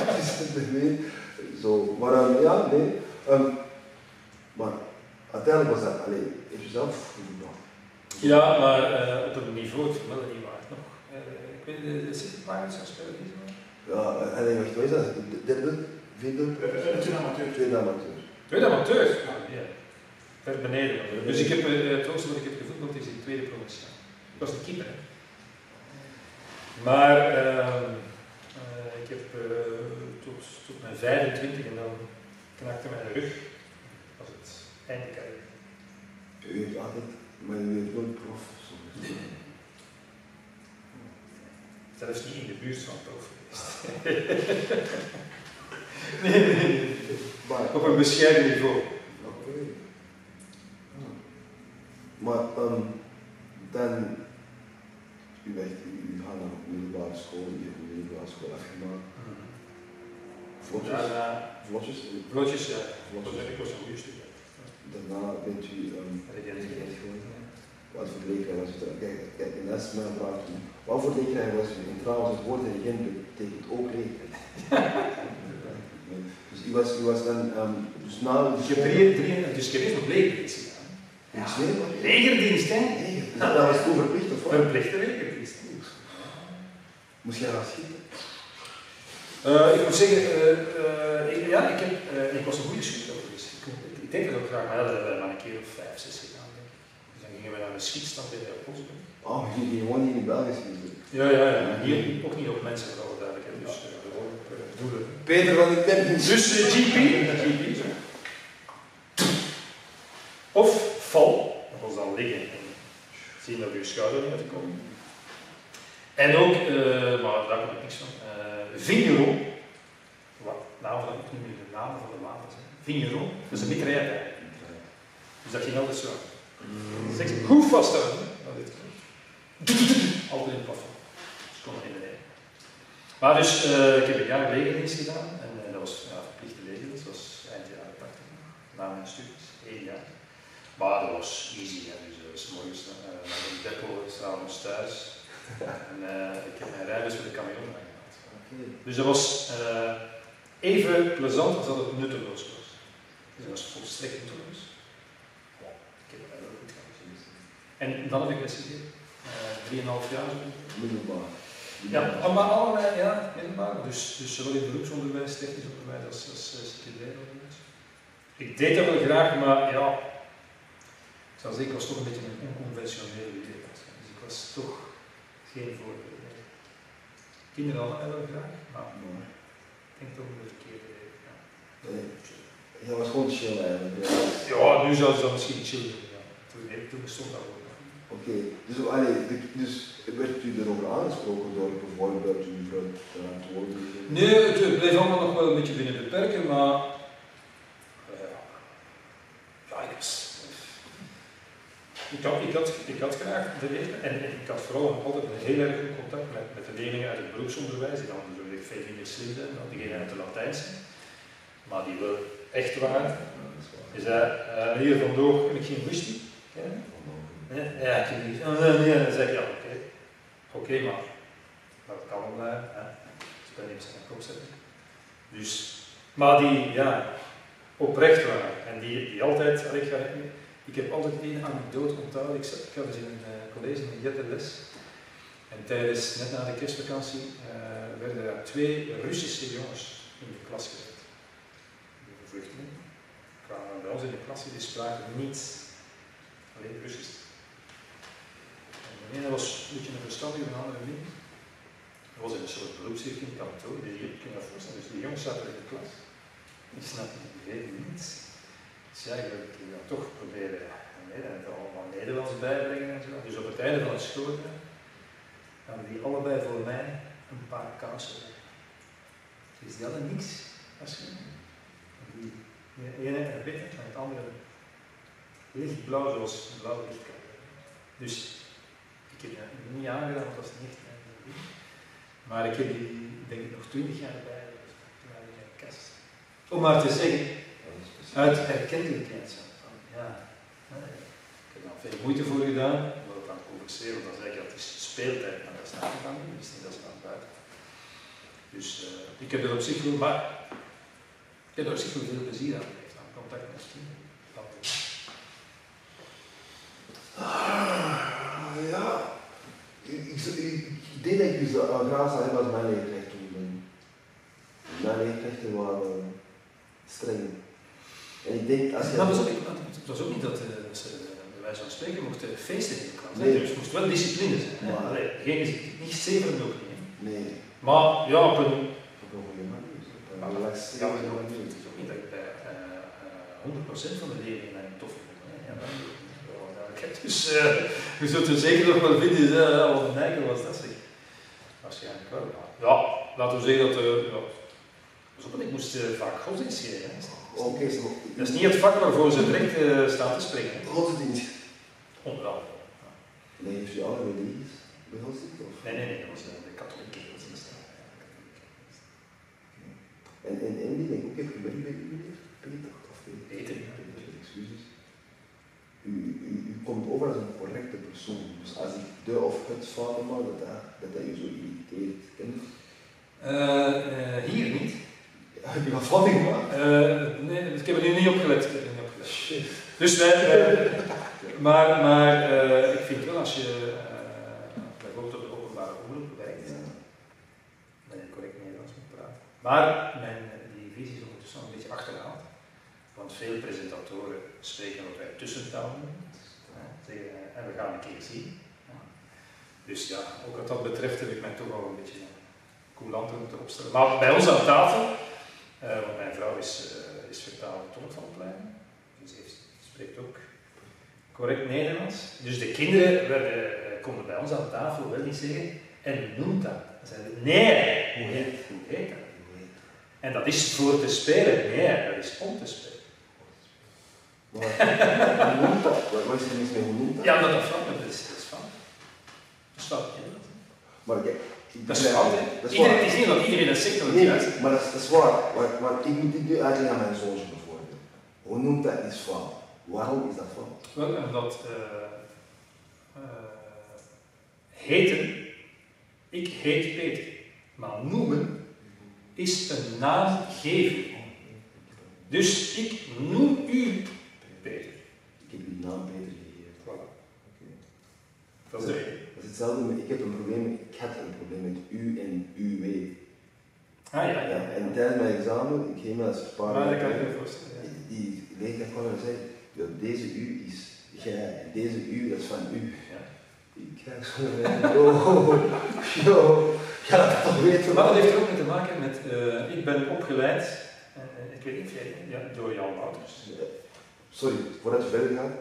Speaker 1: Zo, maar um, ja, nee. Um, maar uiteindelijk was dat, alleen, heb je zelf voetbal?
Speaker 2: Ja, maar uh, op een niveau, ik vermeld het niet waar nog. Uh, ik weet niet, de City Pirates gaan spelen die zo?
Speaker 1: Ja, en uh, wat is dat? De derde? Vierde?
Speaker 3: Tweede amateur.
Speaker 1: Tweede amateur.
Speaker 2: Tweede amateur? Ja. Ver beneden. Dus ik heb, uh, het hoogste wat ik heb gevoetbald is in de tweede provincie. Ik was de keeper. Hè. Maar uh, uh, ik heb uh, tot, tot mijn vijfentwintig en dan knakte mijn rug. Dat was het einde carrière.
Speaker 1: U heeft altijd, maar u heeft nooit prof.
Speaker 2: Zelfs niet in de buurt van prof geweest. nee, nee, nee. Maar op een bescheiden niveau.
Speaker 1: Oké. Okay. Maar
Speaker 2: Vlotjes, ja. Ik was een goede student.
Speaker 1: Daarna bent u um,
Speaker 2: Regelend
Speaker 1: geworden. Wat voor leerkracht was u? Kijk, kijk, en dat is mijn vraag toen. Wat voor leerkracht was u? En trouwens, het woord regent betekent ook leerkracht. Dus u was, u was dan, um, dus na de
Speaker 2: dus, je drie, drie, dus ik heb eerst nog legerdienst gedaan.
Speaker 1: Ja.
Speaker 2: Legerdienst, hè?
Speaker 1: Ja, dat was toen verplicht of wat?
Speaker 2: Verplichte legerdienst.
Speaker 1: Moest jij gaan schieten?
Speaker 2: Uh, ik moet zeggen, uh, uh, ik, ja, ik, heb, uh, ik was een goede schutter. Dus ik, ik denk dat ik graag, maar dat hebben we maar een keer of vijf, zes gedaan. Denk ik. Dus dan gingen we naar de schietstand in de Bosburg.
Speaker 1: Oh, je ging gewoon niet in België schieten?
Speaker 2: Ja, ja, ja. Hier ook niet op mensen, vooral duidelijk. Hè. Dus uh, gewoon op uh, doelen.
Speaker 1: Peter van den Tempen.
Speaker 2: Dus uh, G P, G P zo. Of val, dat was dan liggen en zien dat je schouder niet uitkomt. En ook, uh, maar daar komt niks van, uh, Vigneron, wat namen dat ik niet meer de namen van de wapens. Vigneron, dat is een mitraillette. Dus dat ging altijd zo. Dus ik zeg, hoe vast houden? Nou, dit altijd in het plafond. Dus ik kon er niet beneden. Maar dus, uh, ik heb een jaar legerdienst gedaan en uh, dat was ja, verplichte legerdienst, dat was eind jaren tachtig, na mijn studies, één jaar. Maar dat was easy, hè. Dus uh, s morgens uh, naar de depot, s'avonds thuis. En uh, ik heb mijn rijles voor de camion aangehad.
Speaker 1: Okay.
Speaker 2: Dus dat was uh, even plezant als dat het nutteloos was. Dus dat was volstrekt nutteloos. Ja, ik heb het wel goed gehad. En dan heb ik gestudeerd. Uh, drieënhalf jaar zo.
Speaker 1: Middelbaar.
Speaker 2: Ja, maar allemaal, ja, middelbaar. Dus, dus zowel in beroepsonderwijs, technisch onderwijs als, als uh, secundair onderwijs. Ik deed dat wel graag, maar ja, ik zou zeggen, ik was toch een beetje een onconventionele leerkracht. Dus ik was toch geen voorbeeld. Kinderen hadden mij wel graag, maar
Speaker 1: nee.
Speaker 2: ik denk toch een verkeerde reden. Ja.
Speaker 1: Nee. Ja, was gewoon chill eigenlijk. Ja,
Speaker 2: ja, nu zouden ze dat misschien chill doen. Ja. Toen, toen bestond dat ook.
Speaker 1: Oké, okay. dus, allee, dus werd u erover aangesproken door bijvoorbeeld uw verantwoordelijke?
Speaker 2: Nee, het bleef allemaal nog wel een beetje binnen de perken, maar uh, ja, ik was. Ik had, ik, had, ik had graag de leerlingen en, en ik had vooral altijd een heel erg goed contact met, met de leerlingen uit het beroepsonderwijs, die dan zo veel minder slim zijn dan diegenen uit de Latijnse, maar die wel echt waren. Je zei, uh, hier vandoor heb ik geen whisky. Ja, ja, ik heb niet. Oh, nee, nee, dan zeg ik, ja, oké, okay. oké, okay, maar dat kan wel blijven. Dus ik ben even aan de kop zetten. Dus, maar die, ja, oprecht waren en die, die altijd, ik ga Ik heb altijd één anekdote onthouden. Ik, ik had dus in een uh, college in Jette les. En tijdens, net na de kerstvakantie, uh, werden er twee Russische jongens in de klas gezet. De vluchtelingen kwamen bij ons in de klas, die spraken niet alleen Russisch. En de ene was een beetje een verstandige, de andere niet. Dat was in een soort beroepsrichting in kantoor, die je kunt je voorstellen. Dus die jongens zaten in de klas. Die snapten niets. Dus ja, ik wil dan toch proberen nee, het allemaal Nederlands bijbrengen en zo. Dus op het einde van het schooljaar hadden die allebei voor mij een paar kousen. Dus die hadden niks. Die ene een wit en het andere lichtblauw, zoals een blauwe lichtkant. Dus ik heb dat niet aangedaan, want dat was niet echt mijn ding. Maar ik heb die, denk ik, nog twintig jaar bij in mijn kast. Om maar te zeggen, uit herkentelijkheid. Ja, ik heb daar veel moeite voor gedaan, omdat ik aan het converseren, dan zeg ik dat het is speeltijd, maar dat staat er dan niet, dus niet dat ze aan buiten. Dus uh, ik heb er op zich wel, maar ik heb er op zich wel veel plezier aan gegeven, aan contact met kinderen.
Speaker 1: Ah, ja, ik, ik, ik denk dat ik dus uh, graag zou hebben als mijn leerkrachten toen. Mijn leerkrachten waren streng. En ik denk, als je...
Speaker 2: Dat was ook, het was ook niet dat uh, ze bij wijze van spreken mochten feesten in de klas. Nee. Dus het moest wel discipline zijn. Maar, allee, geen, niet zeven ook niet.
Speaker 1: Nee.
Speaker 2: Maar ja, op een...
Speaker 1: Op een goede manier. Op een relaxed manier.
Speaker 2: Het is ook niet dat ik bij uh, uh, honderd procent van de leerlingen mij tof vind. Ja, dat niet. Dus uh, je zult er zeker nog wel vinden, uh, wat een nijker was dat zeg. Waarschijnlijk wel. Ja, laten we zeggen dat... Uh, ja, ik moest uh, vaak godsdienst geven.
Speaker 1: Oké, okay, so.
Speaker 2: Dat is niet het vak waarvoor ze direct uh, staan te springen.
Speaker 1: Godsdienst?
Speaker 2: Onder andere. Ja.
Speaker 1: Nee, heeft u alle religies bij godsdienst? Of?
Speaker 2: Nee, nee, nee, dat was uh, de katholieke godsdienst.
Speaker 1: En, en, en die denk ik ook heeft gewerkt bij u, Peter, of
Speaker 2: Peter,
Speaker 1: Peter, excuses. U, u, u komt over als een correcte persoon. Dus als ik de of het fouten maak, dat dat, dat, dat je zo irriteert. Ken je?
Speaker 2: Uh, uh, hier niet.
Speaker 1: Heb je wat fouten gemaakt?
Speaker 2: Uh, nee, ik heb er nu niet opgelet. Ik heb er niet opgelet. Shit. Dus wij, wij, maar, maar uh, ik vind wel als je uh, bijvoorbeeld op de openbare omroep werkt, ja. dat je correct Nederlands moet praten. Maar mijn, die visie is ondertussen al een beetje achterhaald. Want veel presentatoren spreken wat wij tussentaal noemen. Zeggen, en we gaan een keer zien. Ja. Dus ja, ook wat dat betreft heb ik mij toch wel een beetje coulanter moeten opstellen. Maar bij ons aan tafel, uh, want mijn vrouw is, uh, is vertaler tolk van opleiding, dus ze spreekt ook correct Nederlands. Dus de kinderen werden, uh, konden bij ons aan tafel wel niet zeggen, en hoe noemt dat? Ze zeiden, nee, hoe heet, hoe heet dat? En dat is voor te spelen, nee, dat is om te spelen.
Speaker 1: Maar hoe noemt dat? Wat is er mis mee, hoe noemt dat?
Speaker 2: Ja, dat is fout, dat is, dat is fout. Dat staat niet in.
Speaker 1: Maar kijk,
Speaker 2: dat is fout, hè? Iedereen, het is niet dat iedereen dat zegt, dat het
Speaker 1: nee,
Speaker 2: juist is.
Speaker 1: Maar dat is, dat is waar. Maar, maar ik moet dit nu uitleggen aan mijn zoontje bijvoorbeeld. Hoe noemt dat is fout? Waarom is dat fout?
Speaker 2: Wel, omdat uh, uh, heten, ik heet Peter, maar noemen is een naam geven. Dus ik noem u Peter.
Speaker 1: Ik heb uw naam Peter gegeven.
Speaker 2: Voilà.
Speaker 1: Okay.
Speaker 2: Dat is de reden.
Speaker 1: Dat is hetzelfde met, ik heb een probleem, ik had een probleem met u en uw.
Speaker 2: Ah ja, ja.
Speaker 1: ja. En tijdens mijn examen, ik ging me als een paar
Speaker 2: maar dat kan ik me voorstellen. Ja.
Speaker 1: Die leerkracht kwam en zei, ja, deze u is jij, deze u dat is van u.
Speaker 2: Ja.
Speaker 1: Ik krijg zo van, oh, yo, ja, dat toch weten.
Speaker 2: Maar dat heeft er ook mee te maken met, uh, ik ben opgeleid, uh, ik weet niet of jij, ja, door Jan Wouters.
Speaker 1: Sorry, voordat je verder gaat.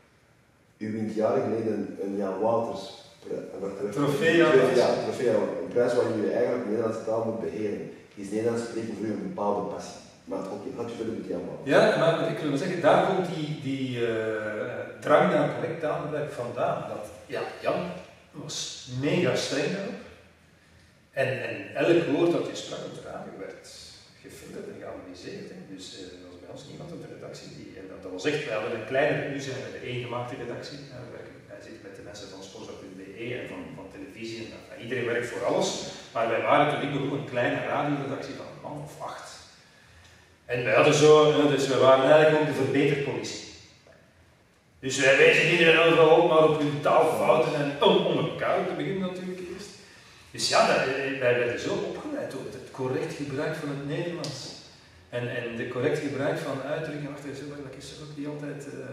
Speaker 1: U wint jaren geleden een, een Jan Wouters
Speaker 2: trofee. Ja,
Speaker 1: trofee. Een prijs waar je eigenlijk de Nederlandse taal moet beheren. Is Nederlands spreken voor u een bepaalde passie. Maar oké, okay, gaat u verder met Jan Wouters.
Speaker 2: Ja, maar ik wil maar zeggen, daar komt die, die uh, drang naar correct taalgebruik vandaan. Dat, ja, Jan was mega streng daarop. En, en elk woord dat je sprak op de radio werd gefilterd en geanalyseerd. Hè. Dus uh, er was bij ons niemand op de redactie die, en dat, dat was echt, we hadden een kleine, nu zijn we de eengemaakte redactie. Ja, we werken, wij zitten met de mensen van sporza punt be en van, van televisie. En, enfin, iedereen werkt voor alles. Maar wij waren toen ik nog een kleine radioredactie van een man of acht. En wij hadden zo, uh, dus we waren eigenlijk ook de verbeterpolitie. Dus wij wezen iedereen overal op, maar op hun taalfouten en oh, onder elkaar te beginnen natuurlijk eerst. Dus ja, dat, wij werden zo opgeleid door het correct gebruik van het Nederlands. En, en de correct gebruik van uitdrukkingen, wacht even, dat is ook niet altijd uh,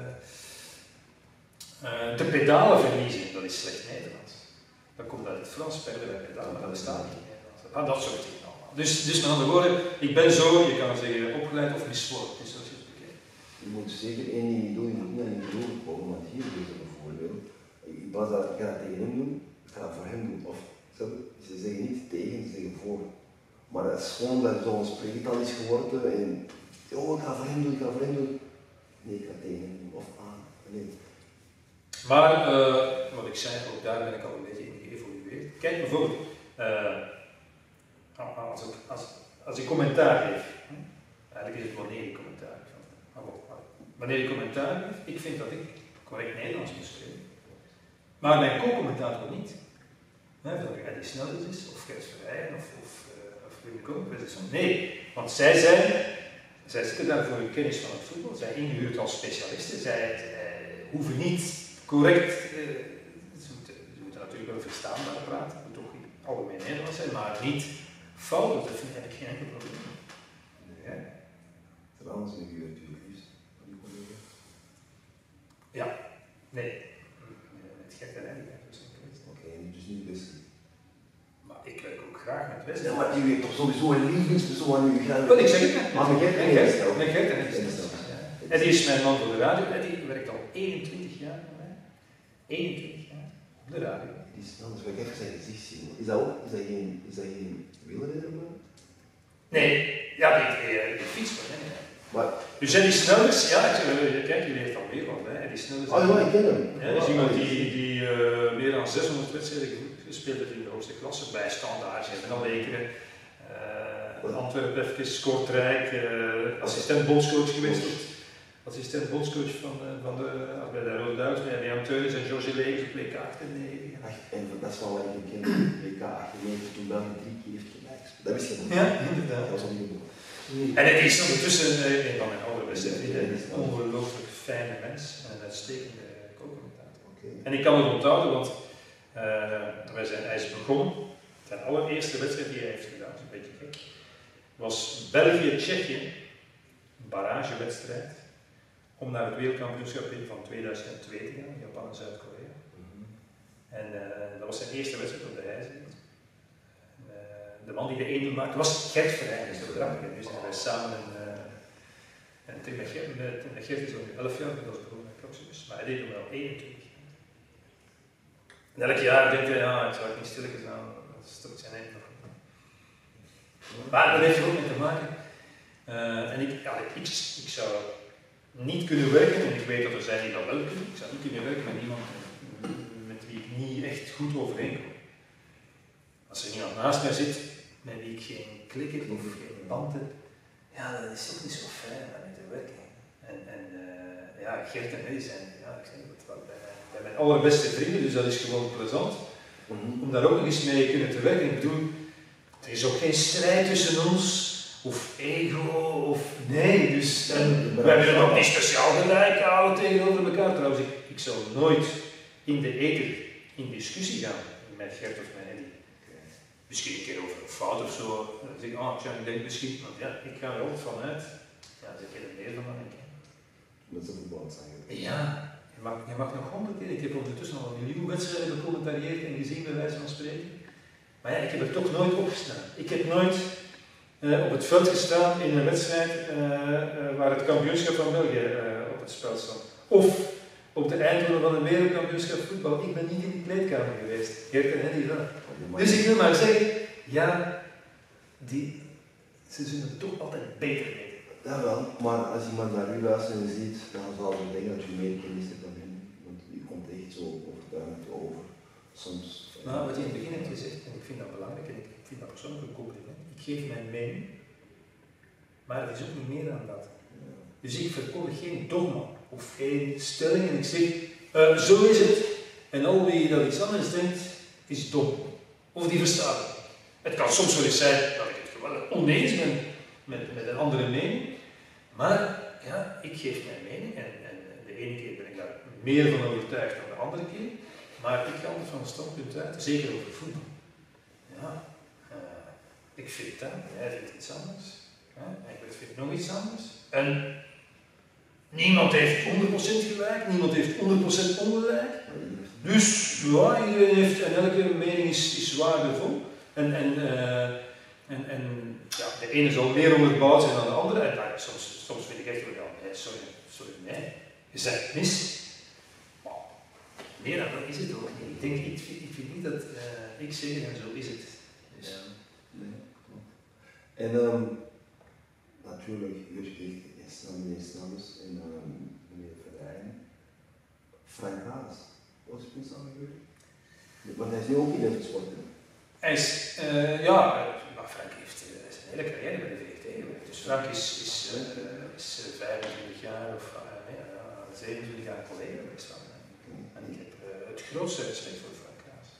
Speaker 2: uh, de pedalen verliezen, dat is slecht Nederlands. Dat komt uit het Frans, perde bij pedalen, maar dat staat niet in het Nederlands. Ah, dat soort dingen allemaal. Dus, dus met andere woorden, ik ben zo, je kan zeggen, opgeleid of misvormd, dus zoals je het bekijkt.
Speaker 1: Je moet zeker één ding niet doen, je moet niet aan je bureau komen, want hier is het bijvoorbeeld. Ik was dat, ik ga dat tegen hem doen, ik ga dat voor hem doen. Of, ze zeggen niet tegen, ze zeggen voor. Maar dat is gewoon dat zo'n spreektaal is geworden en oh, ik ga voor hem doen, ik ga voor hem doen. Nee, ik ga tegen hem doen, of aan. Nee.
Speaker 2: Maar, uh, wat ik zei, ook daar ben ik al een beetje in geëvolueerd. Kijk bijvoorbeeld, uh, als, ik, als, als ik commentaar geef, hm? eigenlijk is het wanneer ik commentaar geef. Wanneer ik commentaar geef, ik vind dat ik correct Nederlands moet spreken. Maar mijn co-commentator niet. Hè, of dat Eddie Snelders is, of Gert Verheyen, of, of, uh, of Wim Koop. Nee, want zij zijn, zij zitten daar voor hun kennis van het voetbal, zij ingehuurd als specialisten, zij uh, hoeven niet correct, uh, ze, moeten, ze moeten natuurlijk wel verstaanbaar praten, het moet toch algemeen Nederlands zijn, maar niet fout, dat vind, heb ik geen enkel probleem.
Speaker 1: Nee. Ja. Trouwens, nu je natuurlijk is, die collega.
Speaker 2: Ja, nee, met Gert en Eddie.
Speaker 1: Oké, okay, dus niet best.
Speaker 2: Maar ik werk ook graag met Wesley.
Speaker 1: Ja, maar die heeft toch sowieso een lievelingspersoon aan u gaan.
Speaker 2: Wel, ik zeg het net.
Speaker 1: Maar met Gert en
Speaker 2: Eddie. Met Gert en Eddie. Eddie is mijn man voor de radio. Eddie werkt al eenentwintig jaar bij mij. eenentwintig jaar op de radio.
Speaker 1: Die is anders, wat ik even zijn gezicht zien. Is dat ook? Is dat geen, is dat geen wielrenner?
Speaker 2: Nee, ja, die, die, die fiets van hem.
Speaker 1: Maar,
Speaker 2: dus Eddie Snelders, ja, ik zeg, kijk, jullie heeft al meer van, hè. Eddie Snelders.
Speaker 1: Oh ja, ik ken hem.
Speaker 2: Ja, dat is iemand die, die uh, meer dan zeshonderd wedstrijden gespeeld heeft in de hoogste klasse bij Standaard, en dan Lekeren. Uh, uh, Antwerpen even Kortrijk, uh, assistent bondscoach geweest. Assistent bondscoach van, uh, van de, uh, bij de Rode Duivels, bij Jan Teunis en Georges Legers op W K achtennegentig.
Speaker 1: En dat is wel wat ik een keer W K achtennegentig toen België drie keer heeft gelijk. Dat wist je nog.
Speaker 2: Ja, inderdaad.
Speaker 1: Dat was al niet goed.
Speaker 2: En het is ondertussen uh, een van mijn allerbeste vrienden. Een ongelooflijk fijne mens en een uitstekende co-commentator.
Speaker 1: Okay.
Speaker 2: En ik kan het onthouden, want uh, wij zijn, hij is begonnen. Zijn allereerste wedstrijd die hij heeft gedaan, dat is een beetje gek, was België-Tsjechië, een barragewedstrijd, om naar het wereldkampioenschap van tweeduizend twee te gaan, Japan en Zuid-Korea. Mm-hmm. En uh, dat was zijn eerste wedstrijd op de ijzer. Uh, de man die de één nul maakte was Gert Verheyen, dat is toch grappig. Dus zijn wij samen een, uh, en Tim met Gert, met, met Gert is al nu elf jaar, dat was begonnen met Proximus, maar hij deed hem wel eenentwintig. En elk jaar denk je, ja, ik zou het niet stilletjes aan, dat stopt zijn eind nog. Maar dat heeft er ook mee te maken. Uh, en ik, ja, ik, ik zou niet kunnen werken, en ik weet dat er zijn die dat wel kunnen, ik zou niet kunnen werken met iemand met wie ik niet echt goed overeenkom. Als er iemand naast mij zit, met wie ik geen klik heb of geen band heb, ja, dat is toch niet zo fijn om mee te werken. En, en uh, ja, Gert en Eddie zijn, ja, ik zeg het wel, bij, bij mijn allerbeste vrienden, dus dat is gewoon plezant. Mm-hmm. Om daar ook nog eens mee kunnen te werken. Ik bedoel, er is ook geen strijd tussen ons, of ego, of nee, dus en we hebben er ook niet speciaal gelijk houden tegenover elkaar. Trouwens, ik, ik zou nooit in de ether in discussie gaan met Gert of met Eddie. Misschien een keer over een fout of zo. Dan zeg ik, ah, tja, ik denk misschien, want ja, ik ga er altijd vanuit. Ja, ze kennen meer van dan ik.
Speaker 1: Dat is een verband zijn.
Speaker 2: Ja, je mag, je mag nog honderd keer. Ik heb ondertussen al een miljoen wedstrijden becommentarieerd en gezien bij wijze van spreken. Maar ja, ik heb er toch nooit op gestaan. Ik heb nooit uh, op het veld gestaan in een wedstrijd uh, uh, waar het kampioenschap van België uh, op het spel stond. Of op de eindronde van een wereldkampioenschap voetbal. Ik ben niet in die kleedkamer geweest. Gert en Henny wel. Dus ik wil maar zeggen, ja, die, ze zullen toch altijd beter weten.
Speaker 1: Ja wel, maar als iemand naar u luistert en ziet, dan zal ze denken dat u meer kennis hebt dan hem. Want u komt echt zo overtuigend over. Soms.
Speaker 2: Nou, wat je in het begin hebt gezegd, en ik vind dat belangrijk, en ik vind dat persoonlijk een compliment. Ik geef mijn mening, maar het is ook niet meer dan dat. Ja. Dus ik verkondig geen dogma of geen stelling en ik zeg, uh, zo is het, en al wie dat iets anders denkt, is dom. Of die verstaat het. Het kan soms wel eens zijn dat ik het geweldig oneens ben met, met een andere mening, maar ja, ik geef mijn mening en, en de ene keer ben ik daar meer van overtuigd dan de andere keer. Maar ik ga altijd van een standpunt uit, zeker over voetbal. Ja, uh, ik vind dat, jij vindt iets anders. Ja, ik vind nog iets anders. En niemand heeft honderd procent gelijk, niemand heeft honderd procent ongelijk. Dus ja, iedereen heeft, en elke mening is, is waardevol. En, en, uh, en, en ja, de ene zal meer onderbouwd zijn dan de andere. En nou, soms, soms vind ik echt wel, ja, nee, sorry, sorry, nee, je zegt mis. Meer dan dat is het ook niet. Ik, denk, ik, vind, ik vind niet dat uh, ik zeg en zo is het. Dus. Ja,
Speaker 1: nee, klopt. En um, natuurlijk, je spreekt snel meneer Snellers en um, meneer Verheyen. Frank Haas, wat is het samen gebeurd? Want hij is nu ook in het sport.
Speaker 2: Hij is, uh, ja, maar Frank heeft uh, zijn hele carrière bij de V G T gewerkt. Dus Frank is, is, uh, is uh, vijfentwintig jaar of uh, ja, zevenentwintig jaar collega geweest. En ik heb uh, het grootste respect voor Frank Haas.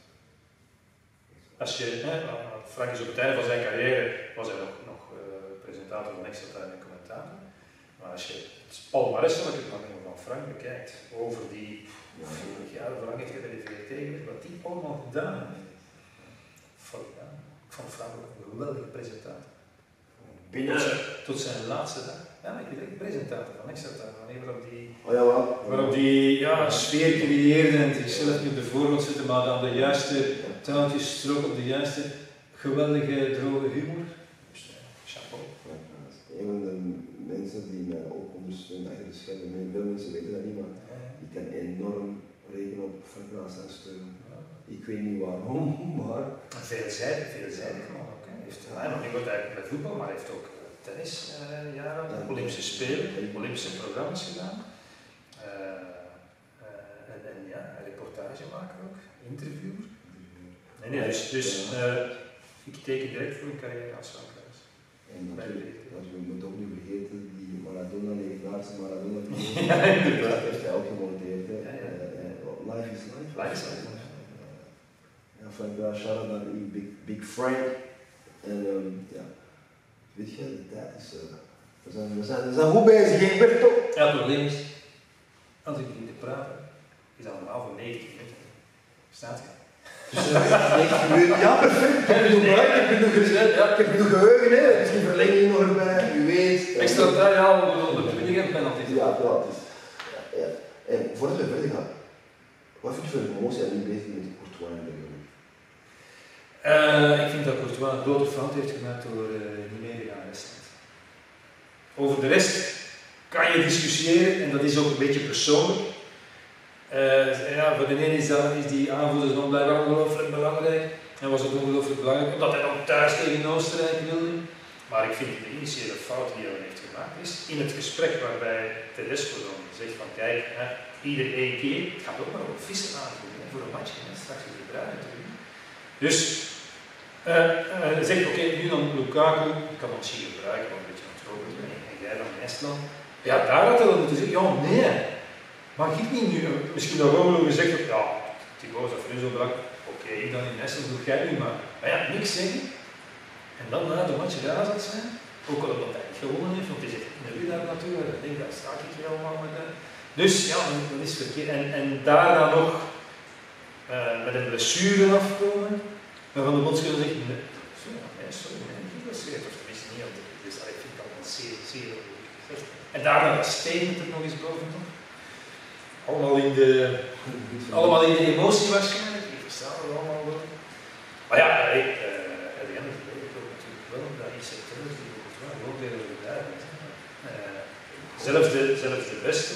Speaker 2: Als je, hè, Frank is op het einde van zijn carrière, was hij nog, nog uh, presentator van Extra Time en commentator. Maar als je het palmares van Frank bekijkt, over die veertig jaar, hoe lang heeft hij bij de V R T gewerkt, wat die allemaal gedaan heeft. Ja, ik vond Frank ook een geweldige presentator. Tot zijn, tot zijn laatste dag. Ja, maar ik ben presentator van Extra Time, wanneer waarop die,
Speaker 1: oh, ja, wel.
Speaker 2: waarop die ja, sfeer creëerde en zichzelf niet op de voorgrond zette, maar dan de juiste touwtjes strook op de juiste geweldige droge humor. Dus uh, chapeau.
Speaker 1: Een van de mensen die mij ook ondersteunen achter de schermen, veel mensen weten dat niet, maar ik kan enorm rekenen op Frank Haas en steun. Ik weet niet waarom, maar...
Speaker 2: Veelzijdig, veelzijdig man ook. Hij heeft hij nog niet wat eigenlijk met voetbal, maar hij heeft ook tennis uh, jaren, uh, Olympische Spelen, Olympische programma's gedaan. Uh, uh, en, en ja, reportage maken ook, interviewer. Nee, nee, dus, dus uh, ik teken direct voor een carrière als Frank Haas.
Speaker 1: En natuurlijk, dat we moeten ook niet vergeten, die Maradona, legendarische Maradona,
Speaker 2: ja, inderdaad.
Speaker 1: heeft hij ook gemonteerd. Hè.
Speaker 2: Ja, ja.
Speaker 1: Uh, uh, life is life.
Speaker 2: Life is life.
Speaker 1: Ja, Frank, ja, shout-out naar u, Big, Big Frank. En um, ja, weet je, de tijd is, uh, we, zijn, we, zijn, we zijn goed bezig, hè, Berto?
Speaker 2: Ja, het probleem is, als ik begin te praten, is dat normaal voor negentig minuten. Staat je?
Speaker 1: Dus uh, negentig minuten, ja, perfect. Ik heb genoeg geheugen, ik heb genoeg gezet, ja, ik heb genoeg geheugen, hè. Misschien verlenging nog erbij, u weet.
Speaker 2: Extra tijd, ja, onder twintig en penalty.
Speaker 1: Ja, ja, het is, ja, ja. En voordat we verder gaan, wat vind je van de emotie en nu bezig met Courtois en de
Speaker 2: Uh, ik vind dat Courtois een grote fout heeft gemaakt door uh, niet mee te gaan naar Estland. Over de rest kan je discussiëren en dat is ook een beetje persoonlijk. Uh, ja, voor de ene is, dat, is die aanvoerder dan blijkbaar ongelooflijk belangrijk en was ook ongelooflijk belangrijk omdat hij dan thuis tegen Oostenrijk wilde. Maar ik vind de initiële fout die hij heeft gemaakt is in het gesprek waarbij Tedesco dan zegt van kijk, hè, ieder één keer, het gaat ook maar over vissen aanvoeren voor een match, hè, straks is het bruin natuurlijk. Dus uh, uh, zegt oké, okay, nu dan Lukaku, ik kan hem misschien gebruiken, want een beetje aan het roken en jij dan in Estland. Ja, daar had hij dan moeten zeggen, ja nee, mag ik niet nu? Misschien dat Romelu gezegd heeft, ja, Thibaut is dat voor u zo belangrijk, oké, okay, dan in Estland doe jij nu maar. Maar ja, niks zeggen. En dan na de match daar zal zijn, ook al omdat hij niet gewonnen heeft, want hij zit in de Ludaar natuurlijk, ik denk dat sta ik hier allemaal met hem. Dus ja, dat is verkeerd. En, en daarna nog uh, met een blessure afkomen. Waarvan de bondscoach zegt, nee, sorry, nee, sorry, nee, niet geblesseerd, of tenminste niet, want dus, ik vind dat wel zeer, zeer goed. En daarna dat statement er nog eens boven nog. Allemaal in de, allemaal in de emotie waarschijnlijk, ik versta het allemaal wel. Maar ja, ik, uh, at the end of the day, ik hoop natuurlijk wel dat I C Tellers die ook weer over de tijd is. Uh, zelfs, de, zelfs de beste,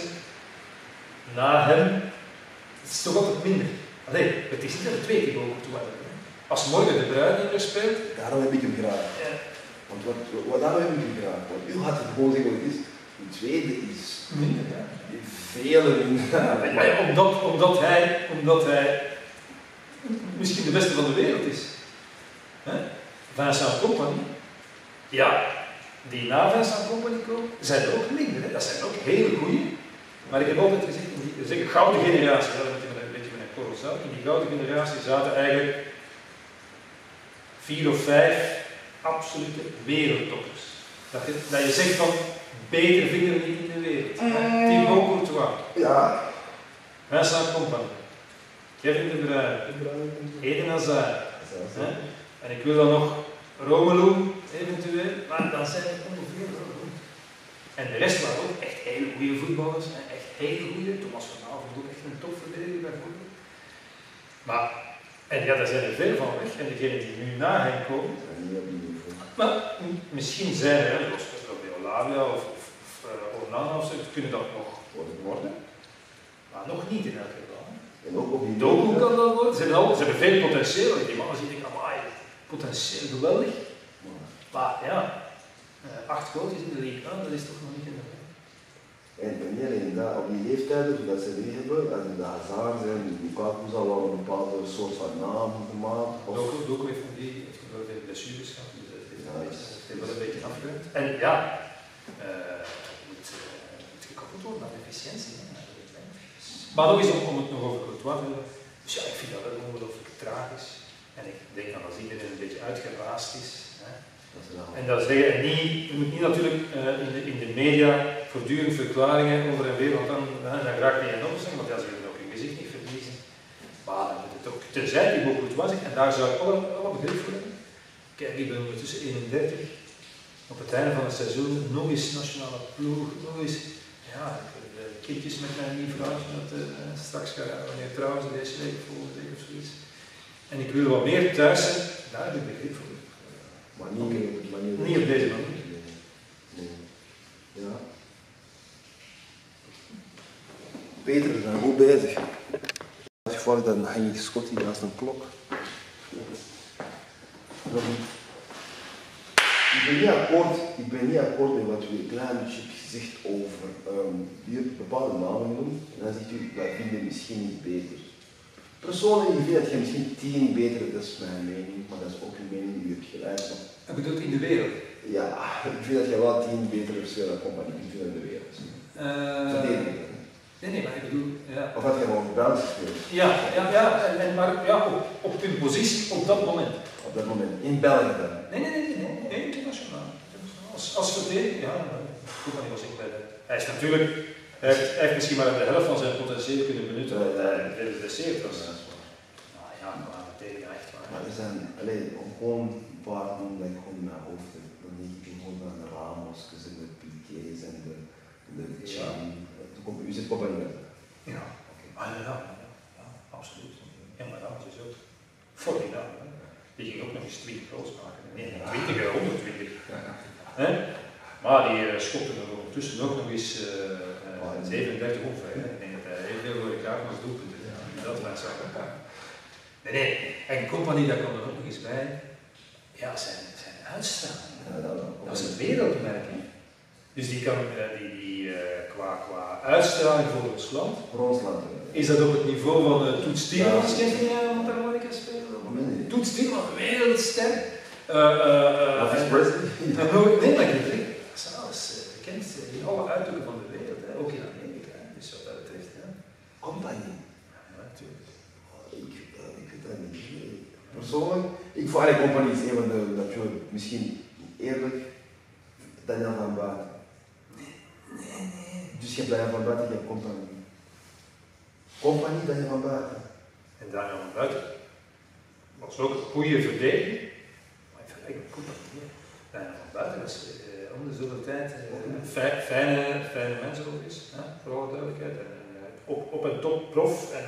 Speaker 2: na hem, het is toch altijd minder. Allee, het is niet dat er twee keer boven toe hebben. Als morgen de bruid niet meer speelt.
Speaker 1: Daarom heb ik hem graag.
Speaker 2: Ja.
Speaker 1: Want wat, wat, daarom heb ik hem graag. Want u gaat het gewoon zeggen wat het is. De tweede is
Speaker 2: Minder, ja.
Speaker 1: Vele minder.
Speaker 2: Maar ja, omdat, omdat, hij, omdat hij misschien de beste van de wereld is. Hè? Vincent Kompany. Ja, die na Vincent Kompany komen, zijn er ook minder. Hè? Dat zijn ook hele goeie. Maar ik heb altijd gezegd, in die zeg, gouden generatie, ja, dat moet je met een beetje met een korrel zout. In die gouden generatie zaten eigenlijk vier of vijf absolute wereldtoppers. Dat je, dat je zegt van, beter vinden we niet in de wereld. Mm. Thibaut Courtois.
Speaker 1: Ja.
Speaker 2: Vincent Kompany. Kevin De Bruyne. Eden Hazard. Ja. En ik wil dan nog Romelu eventueel, maar dan zijn het ongeveer wel goed. En de rest waren ook echt hele goede voetballers. Echt hele goede. Thomas van Gaal vond ook echt een topverdediger bijvoorbeeld. Maar, en ja, daar zijn er veel van weg. En degenen die nu na hen komen. Maar misschien zijn er, zoals Pedro Olavia of, of, of uh, Onana of zo, kunnen dat nog worden. Maar nog niet in elk geval.
Speaker 1: En ook op die
Speaker 2: Doku kan dat worden. Ze hebben, al, ze hebben veel potentieel. Die mannen zien ik, amai, potentieel geweldig. Maar ja, uh, acht goals in de league, nou, dat is toch nog niet in de league.
Speaker 1: En niet alleen dat, op die leeftijden, dat ze die hebben, als de Hazard zijn, Lukaku zal wel een bepaalde soort van naam gemaakt.
Speaker 2: Doku, Doku heeft van die, heeft wel veel blessures gehad, dus dat heeft,
Speaker 1: ja,
Speaker 2: dat heeft wel een beetje afgewerkt. En ja, uh, het moet, uh, moet gekoppeld worden aan efficiëntie. Hè. Maar nog eens om, om het nog over Courtois te hebben. Dus ja, ik vind dat wel ongelooflijk tragisch. En ik denk dat als iedereen een beetje uitgeraasd is. Hè. En dat zeg je niet, je moet niet natuurlijk uh, in, de, in de media voortdurend verklaringen over en weer, want dan, uh, dan raakt niet in opzien, want ja, ze willen ook hun gezicht niet verliezen. Maar dan moet het ook, tenzij die Thibaut Courtois zegt, en daar zou ik alle, alle begrip voor hebben. Kijk, ik ben ondertussen eenendertig, op het einde van het seizoen nog eens nationale ploeg, nog eens, ja, kindjes met mijn lieve vrouwtje, dat uh, straks ga wanneer trouwens deze week, volgende week of zoiets. En ik wil wat meer thuis zijn, daar heb ik begrip voor.
Speaker 1: Maar niet, okay. maar niet,
Speaker 2: niet op deze manier.
Speaker 1: Nee. Nee. Ja. Peter, we zijn goed bezig. Als je valt, dan hang je Scotty naast een klok. Ik ben niet akkoord, ik ben niet akkoord met wat u een klein beetje hebt gezegd over, um, u hebt bepaalde namen genoemd en dan zegt u, wij vinden misschien niet beter. Persoonlijk ik vind dat je misschien tien beter, dat is mijn mening, maar dat is ook een mening die u hebt geleid.
Speaker 2: En bedoelt in de wereld?
Speaker 1: Ja, ik vind dat je wel tien betere spelers compagnie kunt doen in de wereld.
Speaker 2: Uh,
Speaker 1: Verdedigen.
Speaker 2: Nee, nee, maar ik bedoel, ja.
Speaker 1: Of had je gewoon Belgische spelers?
Speaker 2: Ja, ja, ja, en, en, maar ja, op, op hun positie op dat moment.
Speaker 1: Op dat moment, in België dan?
Speaker 2: Nee, nee, nee, nee, nee, internationaal. Als, als verdediger, ja, Compagnie was ik bij de... Hij is natuurlijk, hij heeft, hij heeft misschien maar de helft van zijn potentieel kunnen benutten, want hij geblesseerd was. Nou ja, maar meteen echt waar.
Speaker 1: Maar er zijn, alleen, om gewoon een paar noemen dat ik gewoon in mijn hoofd heb, dan denk ik gewoon aan de Ramos, en de Piqués en de, de Chan. U zit Compagnie met?
Speaker 2: Ja, oké. Ah, ja, ja, ja, absoluut. Ja, maar Ramos is ook formidabel. Die ging ook nog eens twintig goals maken. Nee, twintig, honderdtwintig. Ja. Maar die uh, schopte er ondertussen ook nog eens uh, uh, zevenendertig over. Hè. Ik denk dat hij heel veel voor elkaar als doelpunten. Ja. Dat was zo. Nee, nee. En Compagnie, daar kwam er ook nog eens bij. Ja, zijn, zijn uitstraling. Ja, dat, dat is een wereldmerk. Hè. Dus die kan uh, die, die, uh, qua, qua uitstraling voor ons land.
Speaker 1: Voor ons land.
Speaker 2: Is dat op het niveau van uh, Toets Tielemans? Kent je mondharmonica spelen? Toets Tielemans, wereldster. Uh, uh,
Speaker 1: Of is Presley?
Speaker 2: Nee, maar ik denk, dat is bekend in alle uitdrukken van de wereld, hè. Ook in Amerika, hè. Dus wat dat betreft. Ja.
Speaker 1: Compagnie?
Speaker 2: Ja, natuurlijk.
Speaker 1: Oh, ik, uh, ik weet dat niet. Persoonlijk, ik vond eigenlijk Compagnie is een van de, natuurlijk, misschien eerlijk, Daniel van Buiten.
Speaker 2: Nee, nee, nee.
Speaker 1: Dus je hebt Daniel van Buiten, je hebt Compagnie. Compagnie, Daniel van Buiten.
Speaker 2: En Daniel van Buiten was ook een goede verdediger. Maar ik vergelijk met Compagnie. Daniel van Buiten was uh, om de zoveel tijd uh, een fijne, fijne, fijne mens ook is, hè, voor alle duidelijkheid. En, uh, op, op een top prof. En,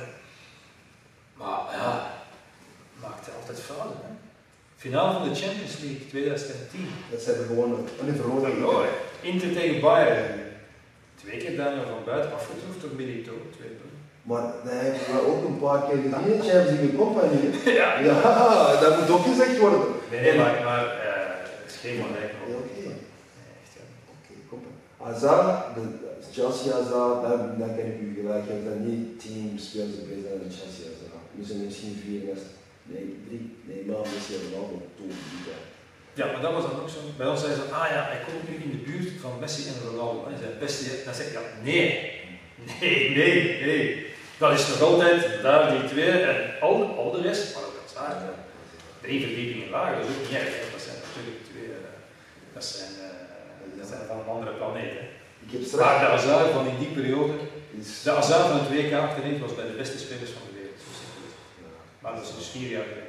Speaker 2: maar ja, maakte altijd fouten. Hè. Finale van de Champions League twintig tien.
Speaker 1: Dat zijn we gewoon een verloren.
Speaker 2: Inter tegen Bayern. Twee keer Daniel van Buiten afgetroefd door Milito. Twee keer.
Speaker 1: Maar dat hebben we ook een paar keer gezien in Champions League Compagnie.
Speaker 2: Ja.
Speaker 1: Ja, dat moet ook gezegd worden.
Speaker 2: Nee, nee, maar, maar uh, het is geen gelijk.
Speaker 1: Ja, oké.
Speaker 2: Okay. Nee, echt, ja.
Speaker 1: Oké, kom maar. Hazard, de Chelsea Hazard, daar, daar ken ik u gelijk. Je hebt daar niet team spelers beter dan de Chelsea Hazard. Nu zijn er misschien vier mensen. Nee, drie. Nee, maar misschien hebben we al een toon.
Speaker 2: Ja, maar dat was dan ook zo. Bij ons zei ze, ah ja, hij komt nu in de buurt van Messi en Ronaldo. Hij zei, beste, dan zeg ik, ja, nee. Nee, nee, nee. Dat is nog altijd daar die twee en al de, al de rest, maar ook dat zijn uh, drie verdiepingen lager, dat is ook niet erg. Dat zijn natuurlijk twee, uh, dat, zijn, uh, dat zijn van een andere planeet. Hè.
Speaker 1: Ik heb straks...
Speaker 2: Maar de Hazard van in die periode,
Speaker 1: is...
Speaker 2: de Hazard van het W K achterin was bij de beste spelers van de wereld. Ja. Maar dat is dus vier jaar geleden.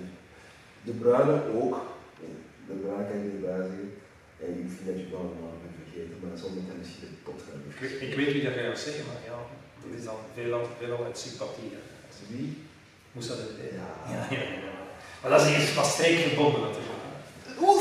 Speaker 1: De Bruyne ook. De Bruyne kan je erbij zeggen. En ik vind dat je wel een naam bent vergeten, maar dat zal met hem misschien de pot gaan.
Speaker 2: Ik, ik weet wie dat jij gaat zeggen, maar ja, dit is dan veelal, veelal uit sympathie. Hè.
Speaker 1: Wie?
Speaker 2: Moest dat het
Speaker 1: ja.
Speaker 2: Ja, ja, ja. Maar dat is iets van streekgebonden natuurlijk.
Speaker 1: Oef!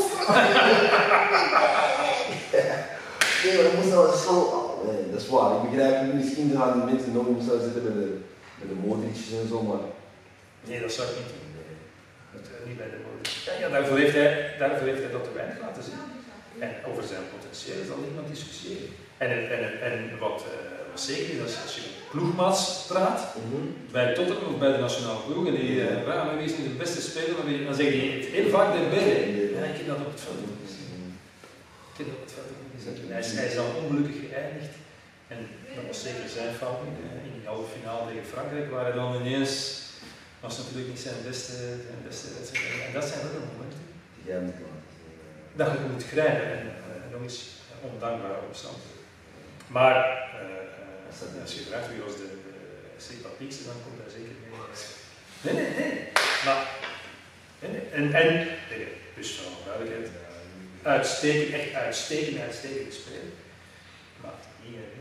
Speaker 1: Nee, maar dat moest wel zo... Nee, dat is waar. Ik begrijp, misschien gaan de mensen nog moesten zitten met de, met de motortjes en zo, maar...
Speaker 2: Nee, dat zou ik niet doen. Dat, uh, niet bij de motor. Ja, ja, daarvoor, heeft hij, daarvoor heeft hij dat te weinig laten zien. En over zijn potentieel zal niemand discussiëren. En, en, en wat, uh, wat zeker is, als, als je met ploegmaats praat, mm-hmm. bij Tottenham of bij de nationale ploeg, en die uh, vragen mij wie is de beste speler, dan zeg je heel vaak Dembele. Ja, ik heb dat op het veld ook gezien. Ik heb dat op het veld ook gezien. Hij is, hij is dan ongelukkig geëindigd. En dat was zeker zijn fout. In die halve finale tegen Frankrijk, waar hij dan ineens, was natuurlijk niet zijn beste, zijn beste wedstrijd. En dat zijn ook de momenten.
Speaker 1: Ja,
Speaker 2: dat je moet grijpen en uh, nog eens uh, ondankbare omstandigheden. Maar uh, uh, als je vraagt wie was de, de sympathiekste, dan komt daar zeker mee. Nee, nee, nee. Maar, nee, nee. En, en nee, dus van duidelijkheid, uh, uitstekend, echt uitstekend, uitstekend spelen. Maar niet uh,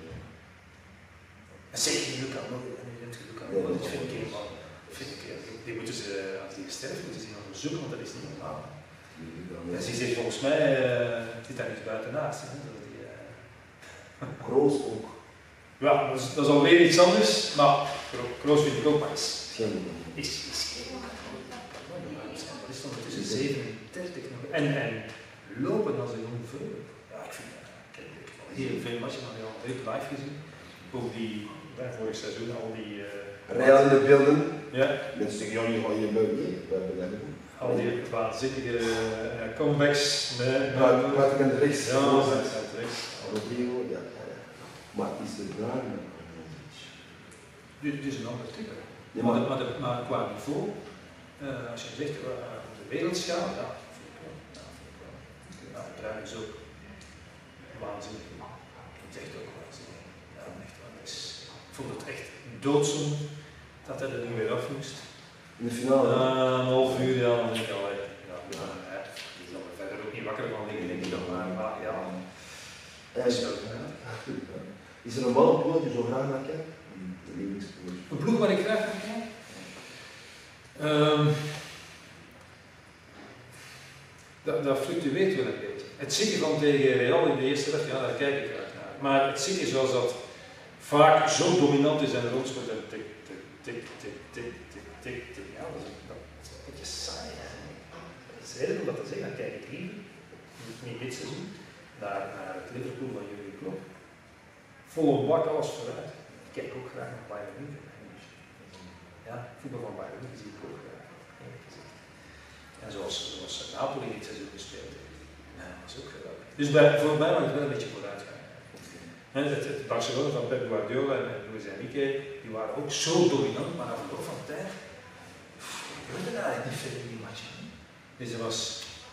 Speaker 2: en zeker niet Luca Modric, en je neemt Luca Modric, dat vind ik helemaal, vind ik, die moeten ze, als die sterft, moeten ze die onderzoeken, want dat is niet normaal. Ja, ze zit volgens mij, uh, zit daar iets buitenaast. Hè? Dat die, uh...
Speaker 1: Kroos ook.
Speaker 2: Ja, dat is, dat is alweer iets anders, maar Kroos vind ik ook maar is. Is, is wat is dan tussen zevenendertig en, en lopen als een jong vrouw. Ja, ik vind dat. Ik heb heel veel matchen van jou heel live gezien. Ook die, ja, vorig seizoen al die. Uh,
Speaker 1: Real in de beelden.
Speaker 2: Ja.
Speaker 1: Mensen zeggen, ja, je gaat je leuk niet. We hebben dat gedaan.
Speaker 2: al die waanzinnige uh, comebacks. Nee,
Speaker 1: maar wat ik aan de rechts
Speaker 2: ja,
Speaker 1: voor
Speaker 2: uit
Speaker 1: zit.
Speaker 2: rechts.
Speaker 1: Rodrigo, ja, ja, ja. Maar is er daar nog
Speaker 2: Dit, dit is een ander type.
Speaker 1: Ja,
Speaker 2: maar,
Speaker 1: maar,
Speaker 2: de, maar, de, maar qua niveau, uh, als je zegt uh, de wereldschaal, ja, vind ik wel. Ja, vind ik wel. Ja, de Bruin is ook waanzinnig. Dat is echt ook waanzinnig. Ja, echt waar. Dus, ik vond het echt doodzonde dat hij er nu weer af moest.
Speaker 1: in de finale?
Speaker 2: Uh, een half uur, ja, dan denk ik al, ja, ja, ja, die is dan verder ook niet wakker van dingen, denk ik dan maar, maar ja.
Speaker 1: Ja, is, is er een man op ploeg die zo graag naar kijkt? De lievelingspool.
Speaker 2: Een ploeg waar ik graag naar kijk? Um, dat, dat fluctueert wel een beetje. Het City van tegen Real in de eerste helft, ja, daar kijk ik graag naar. Maar het City zoals dat vaak zo dominant is en rondspeelt en tik, tik, tik, tik, tik, tik, tik, tik, ja, dat is, dat is een beetje saai eigenlijk. Dat is redelijk om dat te zeggen, dan kijk ik liever, niet dit seizoen, naar, naar het Liverpool van Jurgen Klopp. Vol een bak, alles vooruit. Ik kijk ook graag naar Bayern München. Ja, voetbal van Bayern München zie ik ook graag. En zoals, zoals Napoli dit seizoen gespeeld heeft. Ja, dat is ook geweldig. Dus bij, voor mij mag het wel een beetje vooruit gaan. Het, het, het Barcelona van Pep Guardiola en Luis Enrique, die waren ook zo dominant, maar na verloop van tijd gebeurde er eigenlijk niet veel in die match. Dus er was...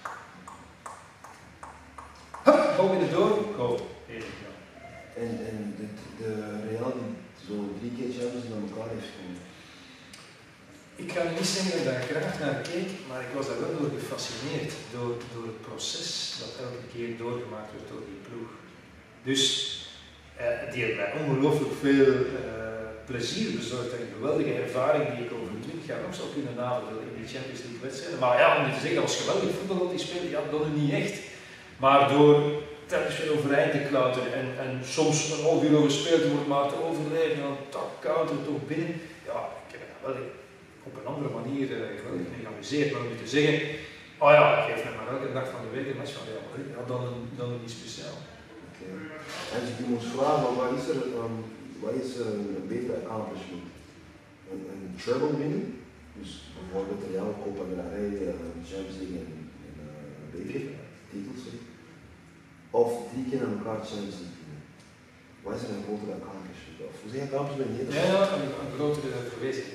Speaker 2: Hup, bal in de door, goal.
Speaker 1: En, en de, de Real die zo drie keer Champions naar elkaar heeft gekomen.
Speaker 2: Ik ga niet zeggen dat ik daar graag naar keek, maar ik was daar wel door gefascineerd door, door het proces dat elke keer doorgemaakt werd door die ploeg. Dus uh, die heeft mij ongelooflijk veel uh, plezier bezorgd en een geweldige ervaring die ik over twintig jaar nog zou kunnen navullen in die Champions League wedstrijden. Maar ja, om niet te zeggen dat was geweldig voetbal dat die spelen, ja, dat niet echt. Maar door telkens weer overeind te klauteren en, en soms een half uur overspeeld wordt maar te overleven en dan tak counter toch binnen. Ja, ik heb me wel op een andere manier uh, geweldig mee geamuseerd, maar om niet te zeggen, oh ja, ik geef me maar elke dag van de week een match van Real Madrid, ja, dan, dan niet speciaal.
Speaker 1: Oké. Okay. En als ik je moest vragen, wat is er, um, wat is er een, een betere accomplishment? Een, een treble winnen, dus bijvoorbeeld Real, Copa del Rey, uh, Champions League en, en uh, beker, titels, of drie keer aan elkaar Champions League winnen. Wat is er een grotere accomplishment? Of hoe zeg je accomplishment in Nederland?
Speaker 2: Ja, ja, een, een grotere verwezenlijking.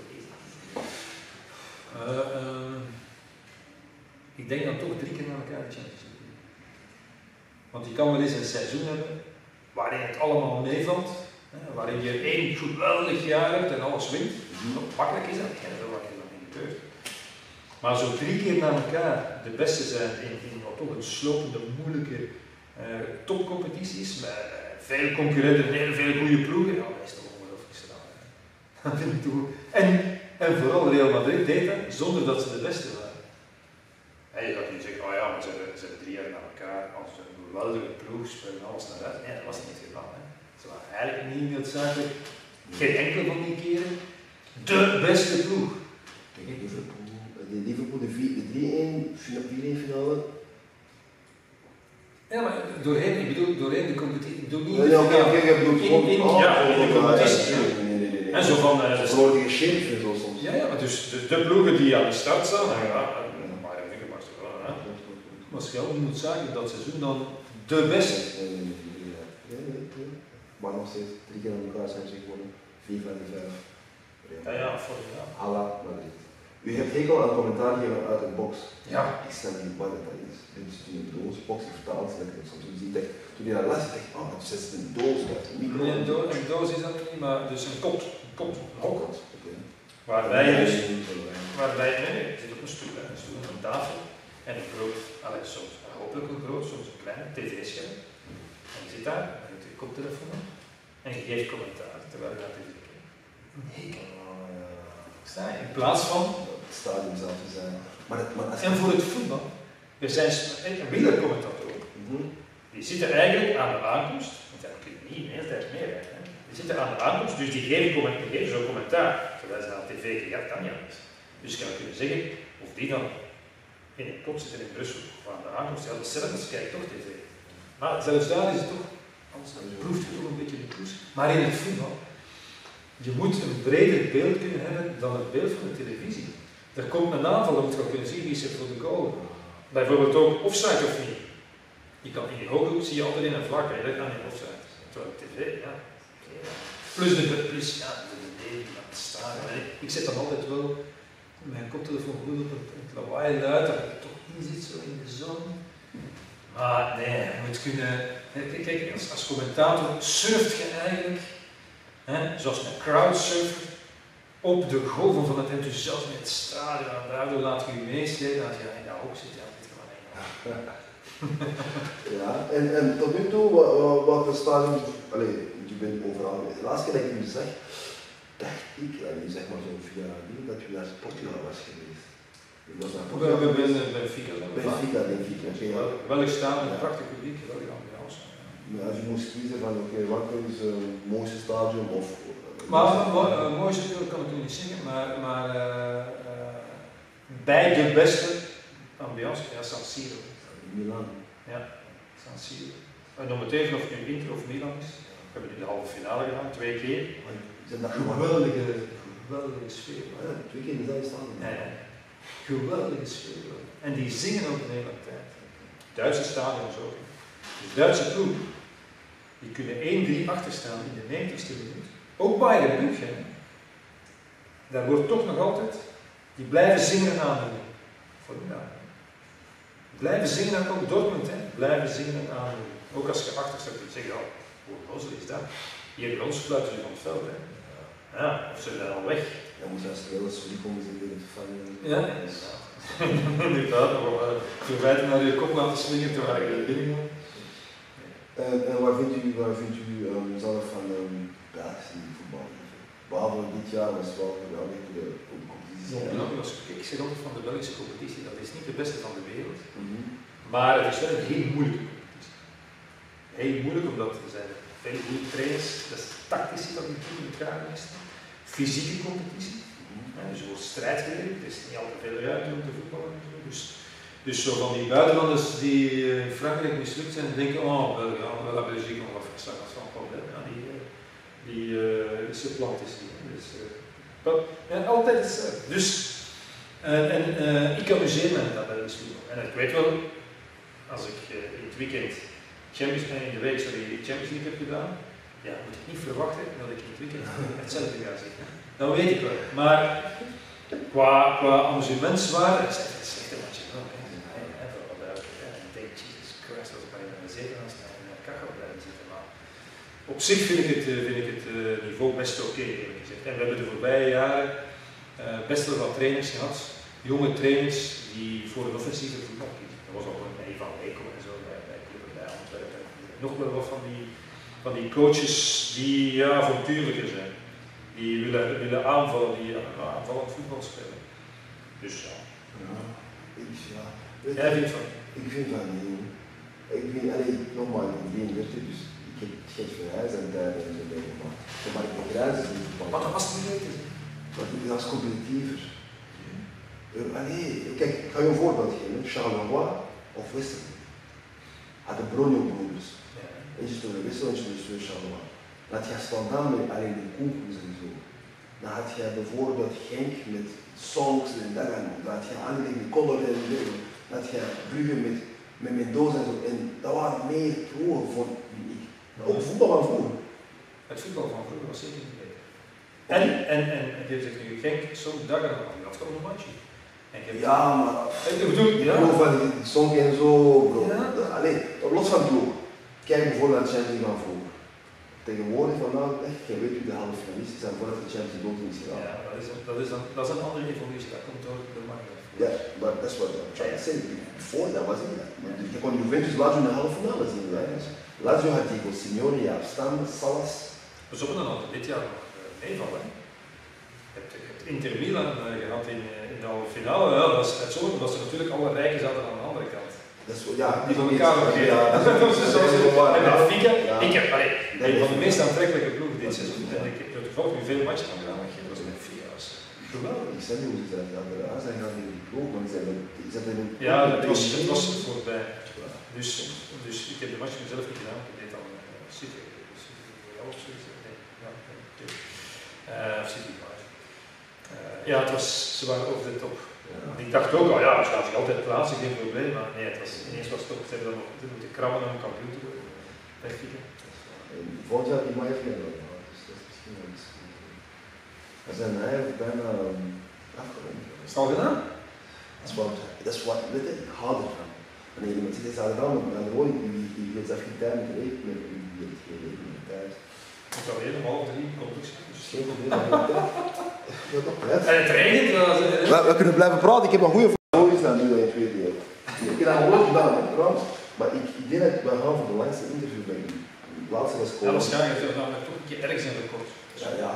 Speaker 2: Uh, uh, ik denk dan toch drie keer naar elkaar de Champions League. Want je kan wel eens een seizoen hebben waarin het allemaal meevalt, hè, waarin je één geweldig jaar hebt en alles wint. Nog makkelijk is dat, ik ken het wel wat je dan in gebeurt. Maar zo drie keer naar elkaar de beste zijn in, in wat toch een slopende, moeilijke uh, topcompetities, met uh, veel concurrenten en heel veel goede ploegen, ja, dat is toch ongelooflijk straf. Dat vind ik toch. En En vooral Real Madrid deed dat zonder dat ze de beste waren. En je gaat nu zeggen, oh ja, maar ze hebben, ze hebben drie jaar na elkaar als een geweldige ploeg, spelen alles naar uit. Nee, dat was niet het geval. Hè. Ze waren eigenlijk niet noodzakelijk, geen enkele van die keren, de beste ploeg.
Speaker 1: Kijk, Liverpool, de Liverpool, de drie-een, vier-een finale.
Speaker 2: Ja, maar doorheen, ik bedoel, doorheen de competitie, ik bedoel niet
Speaker 1: ja, ja, okay, okay, in, in,
Speaker 2: in,
Speaker 1: oh,
Speaker 2: ja, in de competitie.
Speaker 1: Nee, nee, nee, nee.
Speaker 2: En zo van... Uh,
Speaker 1: ze worden tegen sheriff en zo soms.
Speaker 2: Ja, ja, maar dus de, de ploegen die aan de start staan, ja, ja, maar ja, ik mag het wel, hè. Was geld niet noodzakelijk dat seizoen dan de beste.
Speaker 1: Nee, nee, nee, nee, nee, nee. Maar nog steeds, drie keer aan elkaar zijn ze gewonnen, vier van de vijf.
Speaker 2: Ja, ja, vorig jaar.
Speaker 1: Alla Madrid. U hebt hekel aan commentaar hier uit een box.
Speaker 2: Ja.
Speaker 1: Ik snap niet wat dat is. Dit is in een doos, box die vertaald lekker. Soms zie je echt, toen je dat las, dacht ik, oh, dat zit in een doos uit een micro.
Speaker 2: Nee, een, do een doos is dat niet, maar dus een kot. Een kot. Een
Speaker 1: hokot.
Speaker 2: Okay. Waar wij dus, waar wij, nee, nee, er zit op een stoel, hè, een stoel op een tafel. En een groot, allee, soms hopelijk een groot, soms een klein tv-scherm. En je zit daar, je hebt je koptelefoon op. En je geeft commentaar terwijl je naar tv kijkt. Een hekel. Sta je? In plaats van
Speaker 1: het stadion zelf te zijn. Maar het, maar als
Speaker 2: en voor het voetbal, er zijn een wielercommentatoren, mm-hmm. die zitten eigenlijk aan de aankomst, want dat kun je niet de hele tijd meewerken, hè. Die zitten aan de aankomst, dus die geven, die geven zo'n commentaar, terwijl ze naar de tv kijken, ja, dat kan niet anders. Dus je kan kunnen zeggen, of die dan in een kot zitten in Brussel, of aan de aankomst, ja, zelfs ze kijken toch tv. Maar zelfs daar is het toch, anders proeft je toch een beetje de koers. Maar in het voetbal, je moet een breder beeld kunnen hebben dan het beeld van de televisie. Er komt een aanval, dan moet je ook kunnen zien wie is er voor de goal. Bijvoorbeeld ook offside of niet. Je kan in je hooghoek zie je altijd in een vlak, hè, dat kan in offside. Terwijl op tv, ja. Plus de, plus, ja, de idee van het staan. Ik, ik zet dan altijd wel mijn koptelefoon goed op het, het lawaai luid, dat ik toch in zit zo in de zon. Maar nee, je moet kunnen. Kijk, kijk als, als commentator surft je eigenlijk, hè, zoals een crowdsurfer, op de golven van het enthousiasme in het stadion. En daardoor laat je je meeslepen als je in dat hoek zit. Ja, dit kan maar niet.
Speaker 1: Ja, en, en tot nu toe, wat, wat, wat de stadion. Allee, je bent overal. De laatste keer dat ik u zeg, dacht ik, en zeg maar zo via wie, dat u naar Portugal was geweest. U was naar Portugal.
Speaker 2: We hebben Benfica.
Speaker 1: Benfica, Benfica. Oké, ja.
Speaker 2: Geweldig staan, een prachtig publiek, geweldige ambiance.
Speaker 1: Maar als je moest kiezen van oké, okay, wat is het uh, mooiste stadion of.
Speaker 2: Maar het mooiste natuurlijk kan ik nu niet zeggen, maar, maar uh, uh, bij de beste ambiance, ja, San Siro.
Speaker 1: Milan.
Speaker 2: Ja, San Siro. En nog meteen of het nu Inter of Milan is. We hebben in de halve finale gedaan, twee keer.
Speaker 1: Zijn dat
Speaker 2: geweldige, geweldige sfeer.
Speaker 1: Ja, twee keer in dezelfde stadion.
Speaker 2: Ja, ja. Geweldige sfeer. En die zingen ook de hele tijd. Duitse stadions ook. Dus Duitse ploeg, die kunnen één drie achter staan in de negentigste minuut. Ook Bayern München. Daar wordt toch nog altijd, die blijven zingen en aandoen. Voor de naam. Blijven zingen en ook Dortmund, hè. Blijven zingen en aandoen. Ook als je achter staat, dan zeg je al, hoe lozel is dat? Hier bij ons fluiten ze van het veld, hè. Ja, of ze zijn al weg.
Speaker 1: Ja, moet je als spelers voor die komen ze weer in van.
Speaker 2: Ja, inderdaad, maar verwijten naar je kop laten slingen terwijl je er binnen gaat.
Speaker 1: En, en waar vindt u, waar vindt u um, zelf van um, Belgische voetbal? Behalve dit jaar was het wel geweldig de competitie.
Speaker 2: Ja, nou, ik zeg altijd van de Belgische competitie, dat is niet de beste van de wereld.
Speaker 1: Mm-hmm.
Speaker 2: Maar het is wel een heel moeilijke competitie. Heel moeilijk omdat er zijn veel goede trainers, dat is tactisch dat die ploeg in elkaar meestal. Fysieke competitie. Ja, dus er wordt strijd geleverd, het is niet altijd veel ruimte om te voetballen. Dus, dus zo van die buitenlanders die in Frankrijk mislukt zijn en denken, oh, wel, ja, wel la Belgique nog wat verstaan, dat is wel een probleem. Ja, die die uh, is geplant is die. Dus, uh, dat, ja, altijd hetzelfde. Dus, en, en uh, ik amuseer me met dat Belgisch voetbal. En ik weet wel, als ik uh, in het weekend Champions League in de week sorry, Champions League heb gedaan, ja, moet ik niet verwachten dat ik in het weekend hetzelfde ga zitten. Dat weet ik wel. Maar qua, qua amusementswaarde is het een slechte matje. Ik denk, Jesus Christ, als ik maar in een zetel aan sta en in een kachel blijven zitten. Maar op zich vind ik het, vind ik het uh, niveau best oké, okay, eerlijk gezegd. En we hebben de voorbije jaren uh, best wel wat trainers gehad. Jonge trainers die voor een offensieve voetbal kiezen. Dat was ook een Van Lekel en zo bij, bij Club bij Antwerpen. Nog wel wat van die, van die coaches die ja, avontuurlijker zijn. Die willen, willen aanvallen, die uh, aanvallend voetbal spelen. Dus ja.
Speaker 1: Ja, ik, ja.
Speaker 2: Jij vindt van?
Speaker 1: Ik vind van niet. Ik vind, alleen, nogmaals, ik ben drieëndertig, dus ik heb geen verhuis en daar en zo bij gemaakt. Maar ik begrijp het niet.
Speaker 2: Wat was het niet weten?
Speaker 1: Maar dat is competitiever. Allee, kijk, ik ga je een voorbeeld geven. Charleroi of Westerlo. Hadden Bronjo-broeders. Eentje door Westerlo, eentje door Charleroi. Dan had je Standaard met alleen de concours en zo. Dan had je bijvoorbeeld Genk met songs en dat en dan had je Anderlecht met Color en zo. Dan had je Brugge met, met Mendoza en zo. En dat waren meer proeven voor ik. Ook voetbal van vroeger.
Speaker 2: Het voetbal van vroeger was zeker niet beter. En, en, en, en je zegt nu Genk, zo'n dag en dan had je ook een matje.
Speaker 1: Ja, maar
Speaker 2: ik bedoel, ja.
Speaker 1: Ik van die song en zo, bro.
Speaker 2: Ja.
Speaker 1: Allee, los van het loop. Kijk bijvoorbeeld naar de Champions League van vroeger. Tegenwoordig van nou, echt, je weet wie de halve finalisten zijn voordat de Champions League dood is gedaan.
Speaker 2: Ja, dat is, een, dat, is een, dat is een andere evolutie, dat komt door de markt.
Speaker 1: Ja, maar dat is wat ik trying to say. Voor dat was niet dat. Je kon Juventus Lazio in de halve finale zien. Ja. Lazio had Diego Simeone, Jaap Stam, Salas.
Speaker 2: We zullen dan altijd dit jaar nog meevallen. Je hebt, je hebt Inter Milan uh, gehad in, in de halve finale. Ja, dat was het zo, was er natuurlijk alle rijken zaten aan de andere kant.
Speaker 1: Dat is, ja,
Speaker 2: die van elkaar vergeten. Ja, dat is zo. En Benfica, ik heb allee, een van de meest aantrekkelijke ploegen dit seizoen. En ik heb er toevallig nu veel matchen van gedaan, maar dat was Benfica.
Speaker 1: Geweldig, ik zei niet hoe ze dat hadden. Zij gaan in die ploeg, want ze hebben een...
Speaker 2: Ja, het was, het was voorbij. Dus, dus ik heb de match mezelf niet gedaan, ik deed dan uh, City. City, ja, of zoiets. Nee, ja, uh, City Park. Uh, ja, het was, ze waren over de top.
Speaker 1: Ja.
Speaker 2: Ik dacht ook, oh ja, ze gaan zich altijd plaatsen, geen probleem, maar nee, het was, ineens was het ook, ze hebben dan nog moeten krabben om kampioen te worden.
Speaker 1: Volgend jaar die mij heeft meegenomen, dus dat is misschien wel iets. We zijn eigenlijk bijna um, afgerond.
Speaker 2: Is het al gedaan?
Speaker 1: Dat is wat, dat is wat, weet je, ik hou ervan. Wanneer iemand zit, is dat gedaan, maar gewoon, die heeft zelf geen tijd met leven, met geen leven met tijd.
Speaker 2: Het is alweer om half drie, productie.
Speaker 1: Geen probleem, ja, toch prettig.
Speaker 2: En het regent wel.
Speaker 1: We, we kunnen blijven praten, ik heb een goede vraag gedaan nu in het tweede deel. Ik heb dat gewoon gedaan, hè, trouwens. Maar ik, ik denk dat we gaan voor de langste interview bij u. De laatste was
Speaker 2: ja, waarschijnlijk heeft dat dan toch een keer ergens in de kort.
Speaker 1: Ja, ja.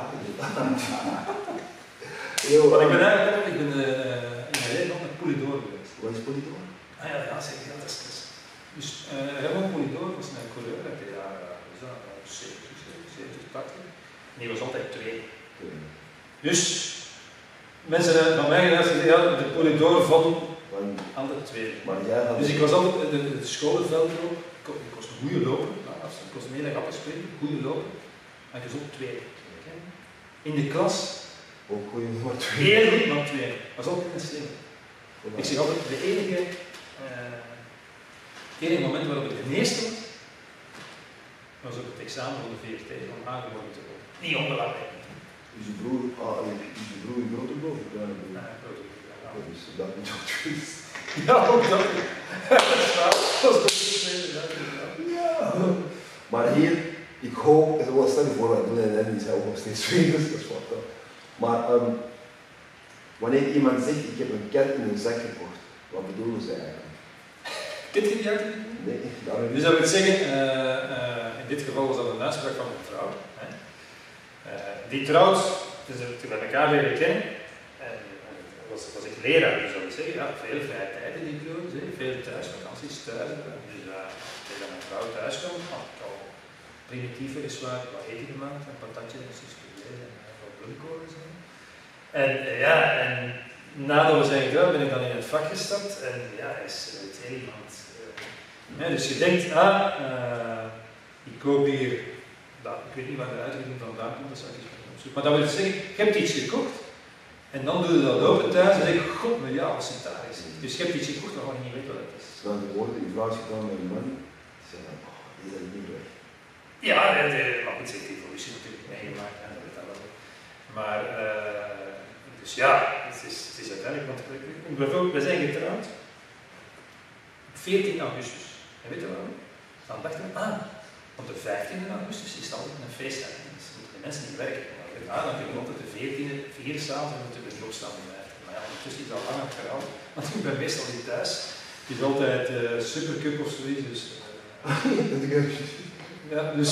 Speaker 2: Yo, maar ik ben eigenlijk ik ben, uh, in mijn leven nog met Polydor geweest.
Speaker 1: Wat is Polydor?
Speaker 2: Ah ja, ja, zeg je dat. Is, is. Dus uh, Herman Polydor was een coureur uit de jaren zeventig, zeventig, tachtig. En die was altijd twee.
Speaker 1: Okay.
Speaker 2: Dus mensen van mij hebben gezegd, ja, de Polydor van altijd twee.
Speaker 1: Maar jij had
Speaker 2: dus ik was altijd de, de scholenveld erop. Ik was een goede loper, nou, ik was meer dan grappig spelen, goede loper. Maar ik was ook twee. Okay. In de klas.
Speaker 1: Ook goede nummer twee.
Speaker 2: Heel goed, maar twee. Dat was ook een slim. Ik zeg altijd, de enige, uh, het enige moment waarop ik de eerste was, was op het examen van de V R T om aangeboden te worden. Niet onbelangrijk.
Speaker 1: Is je broer, ah, is je broer je grote broer of kleine broer?
Speaker 2: Nee, grote broer. Ja,
Speaker 1: dus dat moet je ook juist.
Speaker 2: Ja, ook dat. Dat is toch ja.
Speaker 1: Maar hier, ik hoop, het was stel je voor, dat doen en die zijn ook nog steeds zwevers, dat is wat dan. Maar um, wanneer iemand zegt, ik heb een kat in een zak gekocht, wat bedoelen ze eigenlijk?
Speaker 2: Kent je die uit?
Speaker 1: Nee, dat
Speaker 2: dus dat wil zeggen, uh, uh, in dit geval was dat een uitspraak van een vrouw. Hè? Uh, die trouwt, dus toen we elkaar leren kennen, en uh, was, was ik leraar, dus dat wil zeggen, ja, veel vrije tijden die ik doe, veel thuisvakanties thuis. Dus uh, als dan een vrouw thuis kwam, had ik al primitief weliswaar wat eten gemaakt, een patatje en suspenderen en wat bloemkolen. En uh, ja, en nadat we zijn getrouwd ben ik dan in het vak gestapt en ja, is het heel iemand. Uh, ja, dus je denkt, ah, uh, ik koop hier, nou, ik weet niet waar de uitdrukking vandaan komt, dat zou ik eens moeten opzoeken. Maar dat wil zeggen, je hebt iets gekocht en dan doe je dat open thuis en denk je, god, maar ja, wat zit daar is. Dus je hebt iets gekocht waarvan je niet weet wat het is.
Speaker 1: Dan de woorden, die vrouw is gedaan met een man, ze zeggen, oh, die is niet weg.
Speaker 2: Ja, de, de, maar goed, ze heeft die evolutie natuurlijk meegemaakt, ja, dat weet dat wel. Maar, uh, dus ja, het is, het is uiteindelijk, want bijvoorbeeld, we zijn getrouwd op veertien augustus. En weet je waarom? Dan dachten we, ah, op de vijftiende augustus is het altijd een feestdag. Dus moeten de mensen niet werken. Ah, dan kunnen we altijd de veertiende vieren s'avonds en moeten we de opstaan. Maar ja, ondertussen is dat lang achterhaald. Want ik ben meestal niet thuis. Het is altijd uh, Supercup of zoiets. Dus, uh, ja, dus.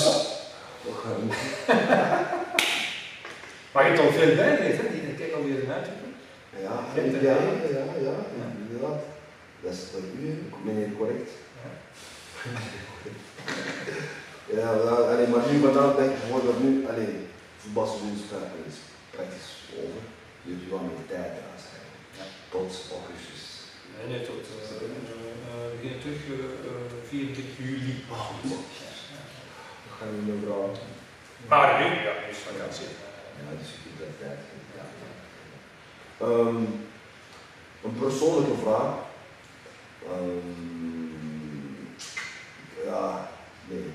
Speaker 2: Maar je hebt al veel bijgeleerd, hè? Ik kijk alweer een uitdrukking.
Speaker 1: Ja, ja, ja, ja, ja, inderdaad. Dat is voor u, meneer correct. Ja, ja, allee, maar nu vandaag denk ik gewoon dat nu, allee, voetbalseizoen is praktisch over. Jullie gaan met tijd aan zijn. Ja. Tot augustus.
Speaker 2: Nee, nee, tot uh, uh, uh, we beginnen terug uh, uh, vierentwintig juli.
Speaker 1: Oh, ja. Dan gaan we nu vragen.
Speaker 2: Maar nu, ja, nu is vakantie.
Speaker 1: Ja, dus je kunt dat tijd. Ja. Um, een persoonlijke vraag. Um, ja, nee.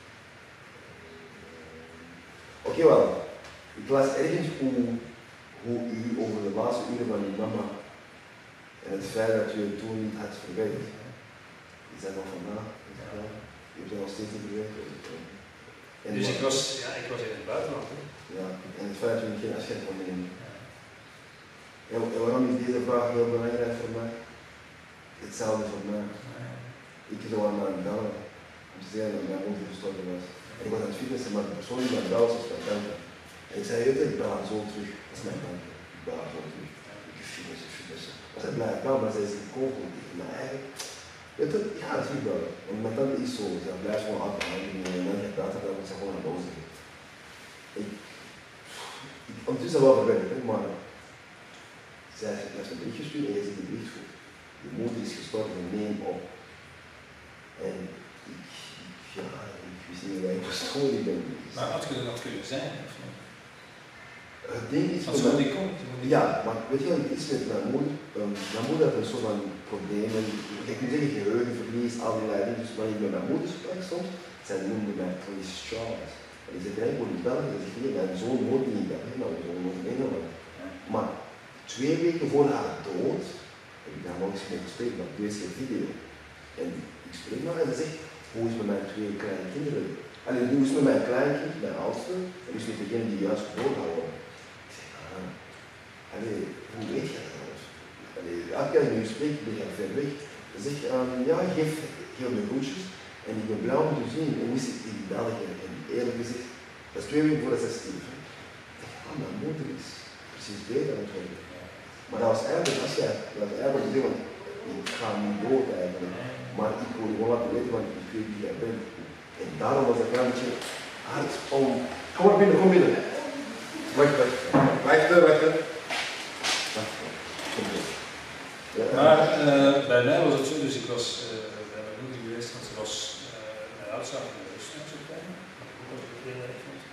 Speaker 1: Oké okay, wel, ik las ergens hoe, hoe u over de laatste uren van uw mama en het feit dat u het toen niet had verwerkt. Is dat nog vandaag? Je hebt dat nog steeds niet verwerkt?
Speaker 2: Dus ik was, ja, ik was in het buitenland. Hè?
Speaker 1: Ja, en het feit dat u geen afscheid kon nemen. En, en waarom is deze vraag heel belangrijk voor mij? Hetzelfde voor mij. Ik zou aan mijn bellen om te zeggen dat mijn moeder gestorven was. En ik was aan het fitnessen, maar de persoon die mij belde was mijn tante. En ik zei, weet ik bel haar zo terug. Dat is mijn tante. Ik bel haar zo terug. Ik fitnessen, fitnessen. Maar zij blijft wel, maar zij is gekomen tegen mij eigenlijk. Weet je, ja, dat is niet wel. Want mijn tante is zo, zij blijft gewoon aan en dan gaat praten, dan moet ze gewoon naar boven. Ik, ik, ondertussen wel verwerkt, maar zij heeft een bericht gestuurd en je ziet de bericht goed. Je moeder is gestorven, neem op. En ik, ik, ja, ik wist niet waar ik persoonlijk ben.
Speaker 2: Maar had je dat kunnen zijn? Of niet?
Speaker 1: Het ding is
Speaker 2: Want zo moet die komen.
Speaker 1: Ja, maar weet je wat het is met mijn moeder? Um, mijn moeder had een soort van problemen. Ik moet zeggen, geheugenverlies, al die dingen. Dus wanneer ik met mijn moeder sprak soms, zij noemde mij Prince Charles. En die zei, ik word in België. En zei, nee, mijn zoon woont niet in België, maar mijn zoon woont in Nederland. Maar twee weken voor haar dood, heb ik daar nog eens mee gesproken, op deze video. En ik spreek maar en ze zegt, hoe is het met mijn twee kleine kinderen? Alleen, hoe is het met mijn kleinkind, mijn oudste, en dus met degene die juist geboren gaan worden. Allee, hoe weet je dat? Allee, elke keer als je spreekt, ben je ver weg. Dan zeg je, um, ja, geef, geef me groetjes en ik ben blij om te zien. En wist ik die België en eerlijk gezegd, dat is twee weken voordat zij stierf. Ik dacht, ah, mijn moeder is precies beter aan het worden. Maar dat was eigenlijk, als jij, dat was eigenlijk zeggen, want ik ga niet dood eigenlijk, maar ik wil gewoon laten weten, want ik weet wie jij bent. En daarom was ik een beetje hard om, kom maar binnen, kom binnen. Wacht, wacht, wacht, wacht.
Speaker 2: Ja. Maar uh, bij mij was het zo, dus ik was uh, bij mijn moeder geweest, want ze was uh, mijn oudste in de rusthuis op tijd. Ik was ook heel erg vond.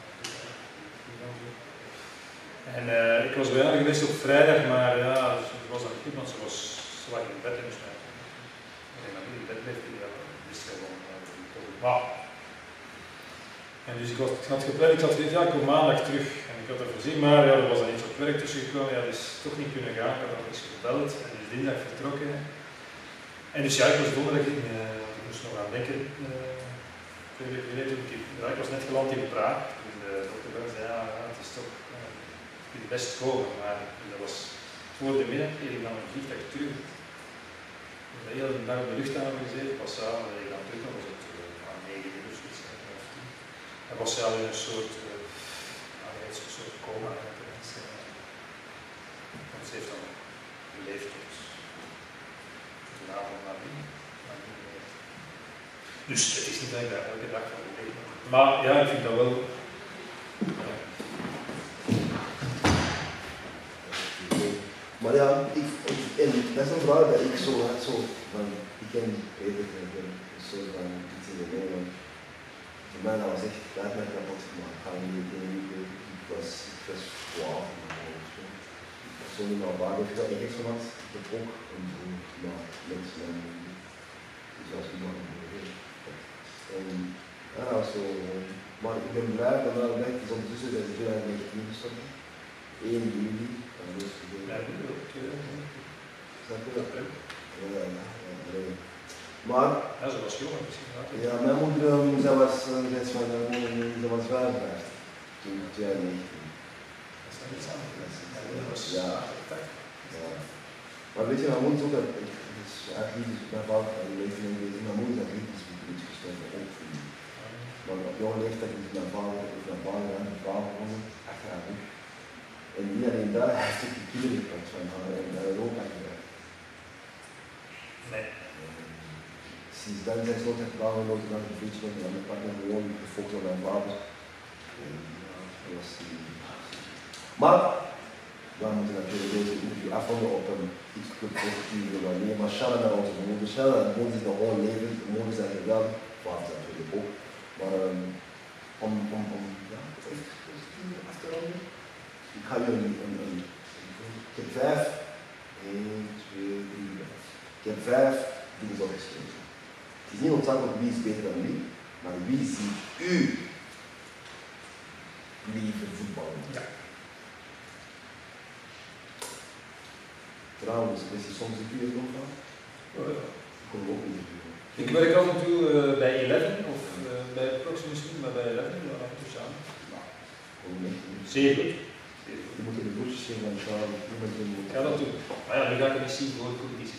Speaker 2: En uh, ik was bij haar geweest op vrijdag, maar ja, ze was aan het goed, want ze was ze lag in bed en dus mij. En mijn moeder in bed bleef, ja, wist gewoon uh, maar. En dus ik, was, ik had gepland, ik had gezegd, ja, ik kom maandag terug. En ik had er voorzien, maar ja, er was dan iets op werk tussen gekomen, ja, dus toch niet kunnen gaan. Ik had al eens gebeld en dus dinsdag vertrokken. En dus ja, ik was donderdag in, uh, ik moest nog aan denken. Uh, twee weken geleden, ik, ja, ik was net geland in Praag. Dus de dokter zei, ja, het is toch, uh, je kunt best komen. Maar dat was voor de middag, ik nam een vliegtuig terug. Ik heb de hele dag op de luchthaven gezeten, pas avond, en ik dan terug nog was het uh, aan negen uur. Hij was zelf in een soort, uh, een soort coma. En ze heeft dan geleefd tot de avond naar binnen. Dus het is niet dat ik daar elke dag van beleefd. Maar ja, ik vind dat wel. Ja.
Speaker 1: Maar ja, ik, en dat is een vraag dat ik zo had, zo van, ik ken Peter, ik ben een soort van iets in de Nederland. Voor mij was echt, dat had mij kapot gemaakt. Ik ga niet weten, ik was, ik was twaalf. Ik was zo niet naar waar, ik had echt zo wat, ik heb ook een broer, maar mensen en dus als iemand een broer. En ja, zo, maar ik ben blij dat dat blijkt, het is ondertussen dat ik veel aan negentien gestopt. één juli, dan is het weer.
Speaker 2: Ja, ik ben ook twee.
Speaker 1: Snap je dat? Ja, ja, ja. Maar,
Speaker 2: ja, ze was jong misschien.
Speaker 1: Ja, mijn moeder, um, zij was, uh, zij van, uh, zij was vijfenvijftig, toen tweeduizend negentien.
Speaker 2: Dat is nog iets anders.
Speaker 1: Ja, ja. Maar weet je, mijn moeder is ook, ik, dus eigenlijk mijn vader, die leeft in deze, mijn moeder is eigenlijk iets iets gestorven, ook voor mij. Maar op jonge leeftijd is mijn vader, is mijn vader aan de vader gewonnen, achter haar rug. En niet alleen daar, hij heeft ook de kinderen gepakt van haar en naar Europa gebracht.
Speaker 2: Nee.
Speaker 1: Sinds dan zijn ze nooit echt klaar genoten naar de fiets en dan pak ik gewoon gefocust op mijn vader. En ja, dat was die. Maar, we moeten natuurlijk deze interview afronden op een iets positieve manier. Maar shout naar onze moeder. Shout naar moeder is nog gewoon levend, moeder zijn geweldig, vader zijn natuurlijk ook. Maar um, om, om, om ja, echt positief af te ronden. Ik ga jullie een, een, een, ik heb vijf, één, twee, drie, ik heb vijf dingen opgeschreven. Het is niet noodzakelijk wie is beter dan wie, maar wie ziet u liever voetballen?
Speaker 2: Ja.
Speaker 1: Trouwens, is er soms een keer nog van?
Speaker 2: Oh, ja.
Speaker 1: Ik kom ook niet te doen.
Speaker 2: Ik werk af en toe uh, bij eleven of uh, bij Proximus niet, maar bij eleven, ja, af en toe samen.
Speaker 1: Nou, gewoon niet.
Speaker 2: Zeer goed.
Speaker 1: Je moet in de boekjes zien van Charles, iemand in moet.
Speaker 2: Ja, dat doen. Maar ja, nu ga ik het niet zien voor de competitie.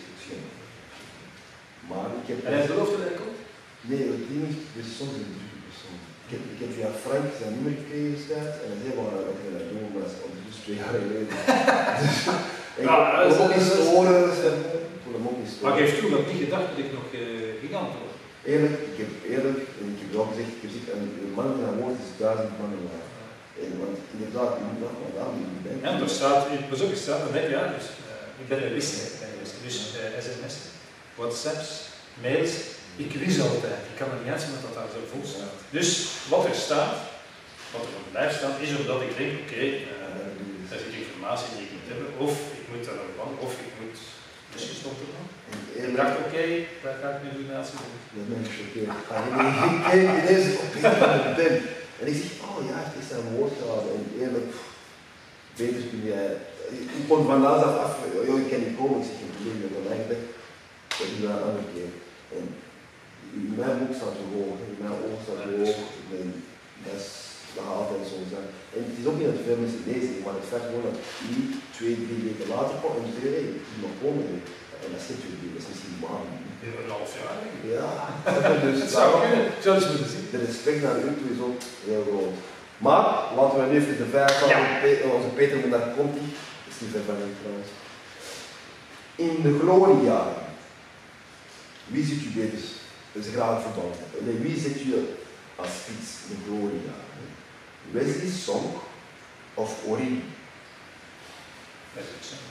Speaker 1: Maar ik heb.
Speaker 2: En hij belooft dat hij komt?
Speaker 1: Nee, het ding is, er is soms een drukke persoon. Ik heb, ik heb via Frank zijn nummer gekregen destijds en hij zei van wat ga je dat doen, maar dat is ondertussen twee jaar geleden. Ik
Speaker 2: ja,
Speaker 1: wil hem ook niet storen, ik wil hem ook niet storen.
Speaker 2: Maar ik heb toen nog niet gedacht dat ik nog uh, ging antwoorden.
Speaker 1: Eerlijk, ik heb eerlijk, en ik heb wel gezegd, ik heb gezegd, een man van een woord is duizend mannen waard. Want inderdaad, je moet dat wel aan doen.
Speaker 2: Ja, er staat, pas op, er staat een net, ja, dus uh, ik ben een lister, dus uh, sms'en, whatsapps, mails. Ik wist altijd, ik kan er niet uitzien dat dat daar zo vol staat. Dus wat er staat, wat er op de lijst staat, is omdat ik denk, oké, okay, uh, dat is informatie die ik moet hebben, of ik moet daar op aan, of ik moet misschien stoppen. En ik dacht, oké, okay, daar ga ik nu een natie doen.
Speaker 1: Dat ben ik gechoqueerd. Ik keek ineens op de pen. En ik zeg, oh ja, het is daar een woord gehad. En eerlijk, beter kun jij. Ik kon van naast af af, joh, ik ken die komen, ik zeg, geen probleem, ik ben eigenlijk, dat is daar een andere keer. En in mijn boek staat te hoog, in mijn oog staat te hoog. Dat is, dat gaat altijd zo zijn. En het is ook niet dat veel mensen lezen, maar het feit gewoon dat niet twee, drie weken later komt en twee weken nog komen. En dat zit je niet, dat is misschien maanden.
Speaker 2: Een half jaar denk ik.
Speaker 1: Ja, dus
Speaker 2: dat zou kunnen. Zou eens moeten zien.
Speaker 1: De respect naar u toe is ook heel groot. Maar laten we nu even de vijf van ja. onze Peter, want daar komt hij. Dat is niet ver van hem trouwens. In de gloriejaren, wie zit u beter? Dat is graag voetbal. Nee, wie zit u als spits in de gloriejaren? Wesley Song of Origi?
Speaker 2: Wesley Song.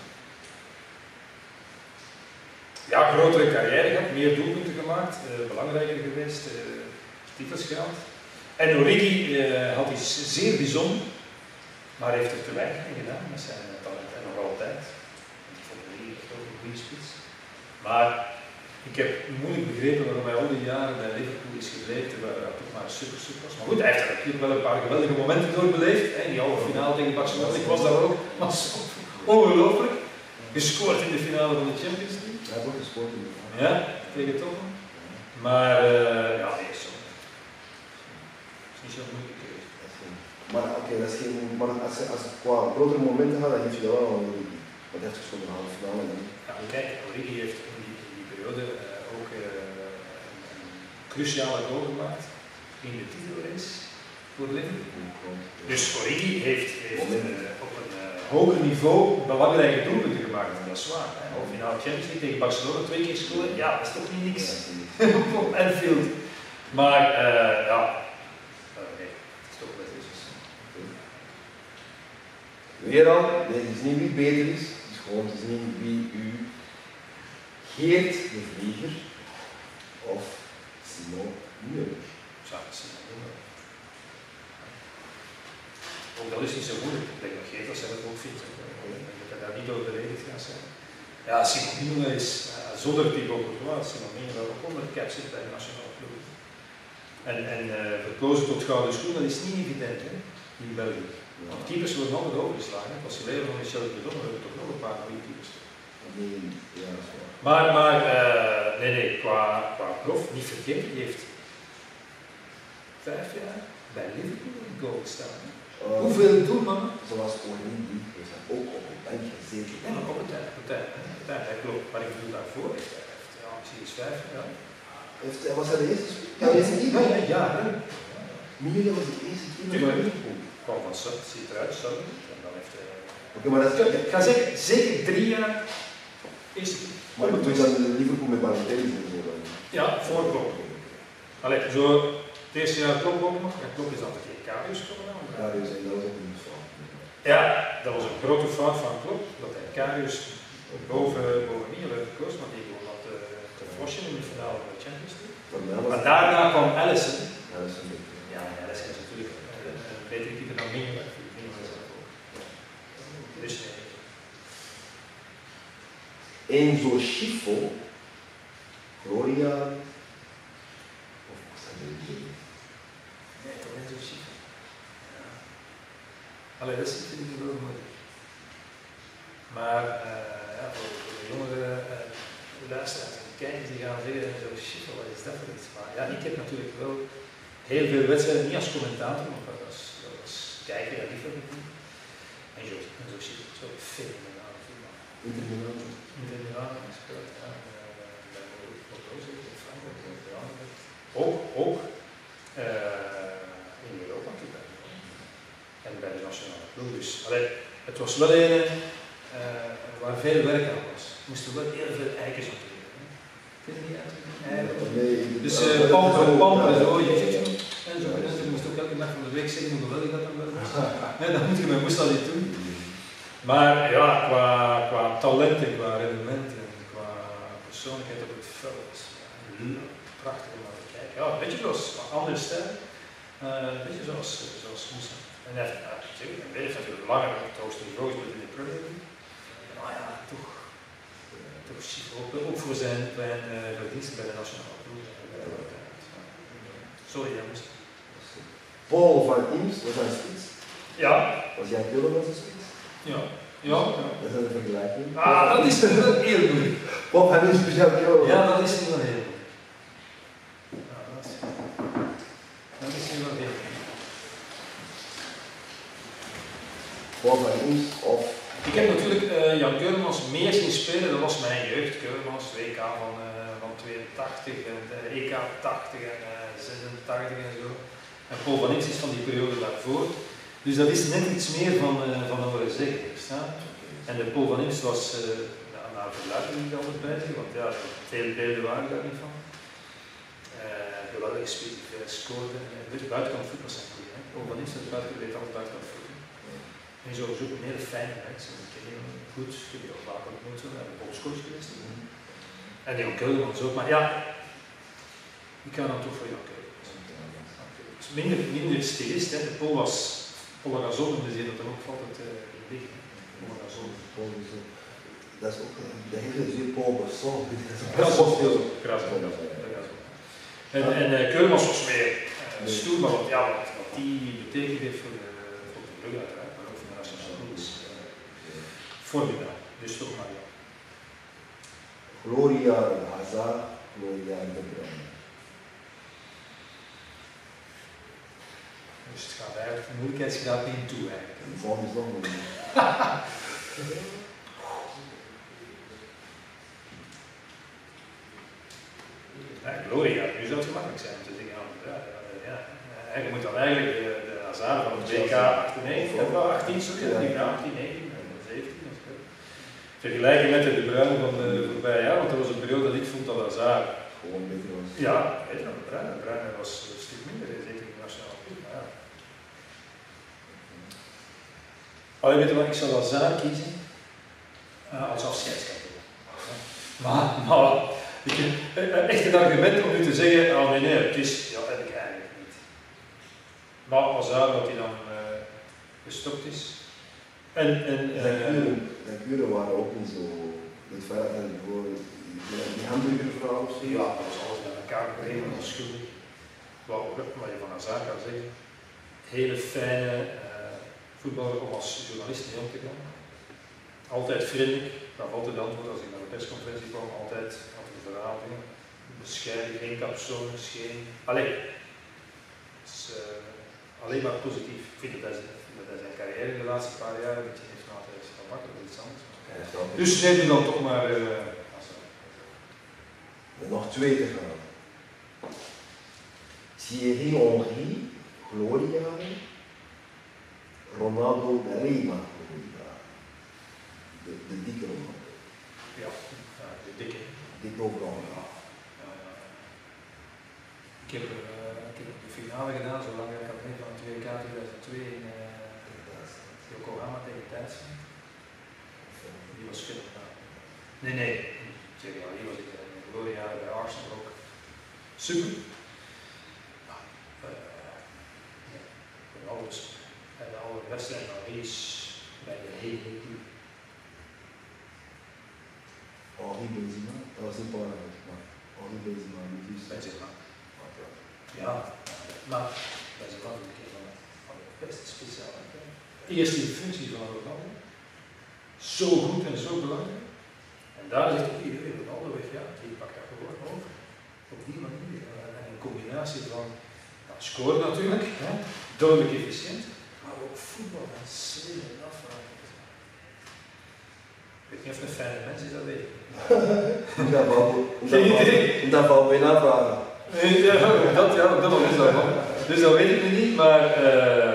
Speaker 2: Ja, grotere carrière gehad, meer doelpunten gemaakt, uh, belangrijker geweest, uh, titels gehaald. En Origi uh, had iets zeer bijzonder, maar heeft er te weinig in gedaan met zijn talent en nog altijd. Ik vond Origi echt ook een goede spits. Maar ik heb moeilijk begrepen waarom hij al die jaren bij Liverpool is gebleven, waar hij toch maar super super was. Maar goed, hij heeft er natuurlijk wel een paar geweldige momenten door beleefd. Hè, die halve finale tegen Barcelona, ik was daar ook, was ongelooflijk. Gescoord in de finale van de Champions League.
Speaker 1: Hij heeft ook gescoord in de finale.
Speaker 2: Ja, tegen Tottenham. Maar uh, ja, nee, is zo. Dat is niet zo moeilijk keuze.
Speaker 1: Maar oké, okay, dat is geen. Maar als je als qua grotere momenten gaat, dan geef je dat wel aan Origi. Want hij heeft gescoord in de halve finale.
Speaker 2: Ja, kijk, Origi heeft in die, in die periode uh, ook uh, een cruciale goal gemaakt in de titelrace voor Liverpool. Dus Origi heeft, heeft uh, op een uh, hoger niveau belangrijke doelpunten gemaakt, en dat is waar. Of finale Champions League tegen Barcelona twee keer scoren, ja, dat is toch niet niks op Anfield. Maar uh, ja, uh, nee, het is toch wel eens.
Speaker 1: Weer al, dit is niet wie beter is, het is gewoon te zien wie u Geert de Vlieger of Simon Muller.
Speaker 2: Ja, Simon Muller. Ook dat is niet zo moeilijk. Ik denk dat Geert dat zelf ook vindt. Ik kan daar niet over beledigd gaan zijn. Ja, Simon Muller is, uh, zonder Thibaut Courtois, Simon Muller wel ook onder de cap zit bij de nationale ploeg. En, en uh, verkozen tot gouden schoen, dat is niet evident hè, in België. Ja. Keepers worden altijd overgeslagen. Als je leven van Michel de Donner hebben we toch nog een paar goede keepers.
Speaker 1: Nee, ja, dat is waar.
Speaker 2: Maar, maar uh, nee, nee, qua, qua prof, niet vergeten, die heeft vijf jaar bij Liverpool in goal gestaan. Uh, Hoeveel doelmannen?
Speaker 1: Zoals Origi, die heeft hij ook op het bank gezeten.
Speaker 2: Ja, op het tijd, op het tijd, op het tijd, hij klopt. Maar ik bedoel daarvoor heeft hij, heeft, ja, misschien is vijf jaar.
Speaker 1: Heeft, was hij de eerste? Ja, de eerste keeper?
Speaker 2: Ja, ja, ja.
Speaker 1: Miguel was de eerste keeper bij Liverpool.
Speaker 2: Kwam van Sut, ziet eruit, sorry. En dan heeft hij...
Speaker 1: Oké, okay, maar dat is...
Speaker 2: Ik ga zeggen, zeker drie jaar eerste keeper.
Speaker 1: Maar ik bedoel dan Liverpool met Balotelli en zo dan?
Speaker 2: Ja, voor Klopp. Allee, zo, het eerste jaar Klopp ook nog. Ja, Klopp is altijd geen Karius gewonnen.
Speaker 1: Karius, en dat was ook een fout.
Speaker 2: Ja, dat was een grote fout van Klopp, dat hij Karius boven, boven Miguel heeft gekozen, want die gewoon had uh, te forsen in de finale van de Champions League. Maar, maar daarna kwam Alisson.
Speaker 1: Alisson,
Speaker 2: ja, Alisson is natuurlijk een uh, betere keeper dan Miguel. Dus nee.
Speaker 1: Enzo Schifo, Gloria, of was dat een idee?
Speaker 2: Nee, toch Enzo Schifo. Ja. Allee, dat vind ik wel moeilijk. Maar uh, ja, voor, voor de jongere uh, luisteraars en kijkers die gaan zeggen, Enzo Schifo, wat is dat voor iets? Maar ja, ik heb natuurlijk wel heel veel wedstrijden, niet als commentator, maar als, als kijker en liefhebber. En Enzo Schifo is ook fenomenaal voetbal.
Speaker 1: Inter Milan.
Speaker 2: Inter Milan gespeeld, ja. Bij Bordeaux, in Frankrijk, ook, ook uh, in Europa natuurlijk. En bij de nationale ploeg. Dus allee, het was wel een uh, waar veel werk aan was. Er moesten wel heel veel eikens op leren. Vind je die uit?
Speaker 1: Nee.
Speaker 2: Dus uh, pampen en pampen en zo. Je ziet zo. En zo. En zo moest ook elke dag van de week zeggen hoe geweldig dat dan wel was. Nee, dat moet je, maar moest dat niet doen. Maar ja, qua, qua talenten, qua rendementen, qua persoonlijkheid op het veld, ja, prachtig om naar te kijken. Ja, een beetje zoals andere stijl, uh, een beetje zoals, zoals Moussa. En hij heeft, ja, zeker, en hij heeft natuurlijk langer op het hoogste niveau gespeeld in de Premier League. Maar ja, toch, toch ook, ook voor zijn, zijn uh, verdiensten bij de nationale ploeg. Sorry jongens.
Speaker 1: Paul van Imst was een spits.
Speaker 2: Ja.
Speaker 1: Was jij Keulen als een spits?
Speaker 2: Ja. Ja.
Speaker 1: Dat is een vergelijking.
Speaker 2: Ah, dat is wel heel moeilijk.
Speaker 1: Paul van Imst was jouw Keulen.
Speaker 2: Ja, dat is wel heel moeilijk. Ja, dat is, dat is wel heel moeilijk.
Speaker 1: Paul van Imst of...
Speaker 2: Ik heb natuurlijk uh, Jan Keulemans meer zien spelen, dat was mijn jeugd. Keulemans, W K van, uh, van tweeëntachtig en uh, E K tachtig en uh, zesentachtig en zo. En Paul van Imst is van die periode daarvoor. Dus dat is net iets meer van, uh, van horen zeggen. En de Paul van Imst was, uh, nou, naar verluid wil ik altijd bij zeggen, want ja, veel beelden waren daar niet van. Uh, geweldig gespeeld, uh, scoorde. Uh, buitenkant voetbal zijn goed. Paul van Imst had buitenkant, weet altijd buitenkant voetbal. En zo is ook een hele fijne mensen. Ik ken hem goed, ik heb heel vaak ontmoet, zo, hij is bondscoach geweest. Mm-hmm. En Jan Keulemans ook, maar ja, ik ga dan toch voor Jan Keulemans. Het is minder, minder stilist, hè. De Paul was Paul Gasol, dus die dat er ook altijd uh, in liggen. Paul Gasol.
Speaker 1: Dat is ook de hele zin Paul Gasol.
Speaker 2: Gasol, Gasol. En, en uh, Keulemans was meer uh, stoer, maar wat, ja, wat, wat die betekend heeft voor de, voor de Brugge uiteraard. Formidabel, dus toch maar ja.
Speaker 1: Gloria Hazard, Gloria De Bruyne.
Speaker 2: Dus het gaat eigenlijk de moeilijkheidsgraad niet toe eigenlijk.
Speaker 1: De volgende is nog moeilijk.
Speaker 2: Ja, Gloria, nu zou het gemakkelijk zijn om te zeggen, ja, ja, ja. Je moet dan eigenlijk de, de Hazard van het W K achtennegentig, achttien, sorry, ja, achttien, negentien. Vergelijken met de De Bruyne van de voorbije jaar, want dat was een periode dat ik vond dat Hazard
Speaker 1: gewoon beter was.
Speaker 2: Ja, weet je, De Bruyne, De Bruyne was een stuk minder, zeker in de nationale ploeg, maar ja. Allee, weet je wat, ik zou Hazard kiezen uh, als afscheidskampioen. Maar, maar ik heb echt een argument om nu te zeggen, oh nee, nee, het is, ja, dat heb ik eigenlijk niet. Maar Hazard, dat hij dan uh, gestopt is. En, en, uh,
Speaker 1: de kuren waren ook niet zo. Het feit dat hij voor die hamburgervrouw of zo.
Speaker 2: Ja, dat was alles bij elkaar gekregen, dat was schuldig. Wat, wat je van Hazard kan zeggen. Hele fijne uh, voetballer om als journalist mee om te gaan. Altijd vriendelijk, gaf altijd antwoord als ik naar de persconferentie kwam, altijd had een verhaal dingen. Bescheiden, geen kapzones, geen. Allee, het is uh, alleen maar positief. Ik vind dat hij, dat hij zijn carrière de laatste paar jaar een beetje heeft laten gemaakt of iets anders. Dus neem je dan toch maar. Uh,
Speaker 1: nog twee te gaan. Thierry Henry, Gloria, Ronaldo de Lima, Gloria. De, de dikke Ronaldo.
Speaker 2: Ja, ja, de dikke.
Speaker 1: Dik overal.
Speaker 2: Ja. Ja, ja. Ik, heb, uh, ik heb de finale gedaan, zolang ik had mee van het W K tweeduizend twee in uh, Yokohama tegen Duitsland. Die was veel. Nee, nee. Ja, hier was ik in Gloria bij Arsenal ook. Super. Ja, uh, ja. En alles. En alle wedstrijden van Ries bij de hele club.
Speaker 1: Henri Benzema, dat was niet belangrijk, maar Henri Benzema niet dus.
Speaker 2: Benzema. Ja, maar Benzema is een keer van, van de beste speciaal. Eerst in functie van Ronaldo. Zo goed en zo belangrijk. En daar zegt ook iedereen, Ronaldo weg, ja, die pakt dat gewoon over. Op die manier. En een combinatie van ja, scoren natuurlijk, hè, dodelijk efficiënt, maar ook voetbal en slim en afvragen. Ik weet niet of het een fijne mens is, dat weet ik.
Speaker 1: Dat valt me in afvragen.
Speaker 2: Ja, dat, ja, dat is dat wel. Dus dat weet ik nu niet, maar. Uh,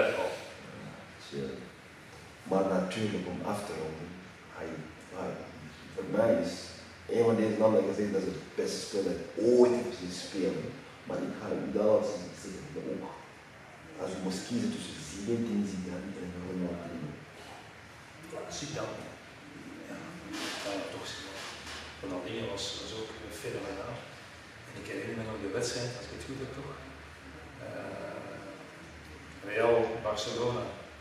Speaker 1: maar natuurlijk om af te ronden, hij, hij, voor mij is een van deze mannen gezegd dat is het beste spel dat ik ooit heb zien spelen. Maar ik ga u dat laten zeggen ook. Als je moest kiezen tussen Zinedine Zidane en Ronaldo.
Speaker 2: Zidane. Ja, ja, toch Zidane. Ronaldinho was, was ook fenomenaal. En ik herinner me nog de wedstrijd, als ik het goed heb toch. Uh, Real Barcelona.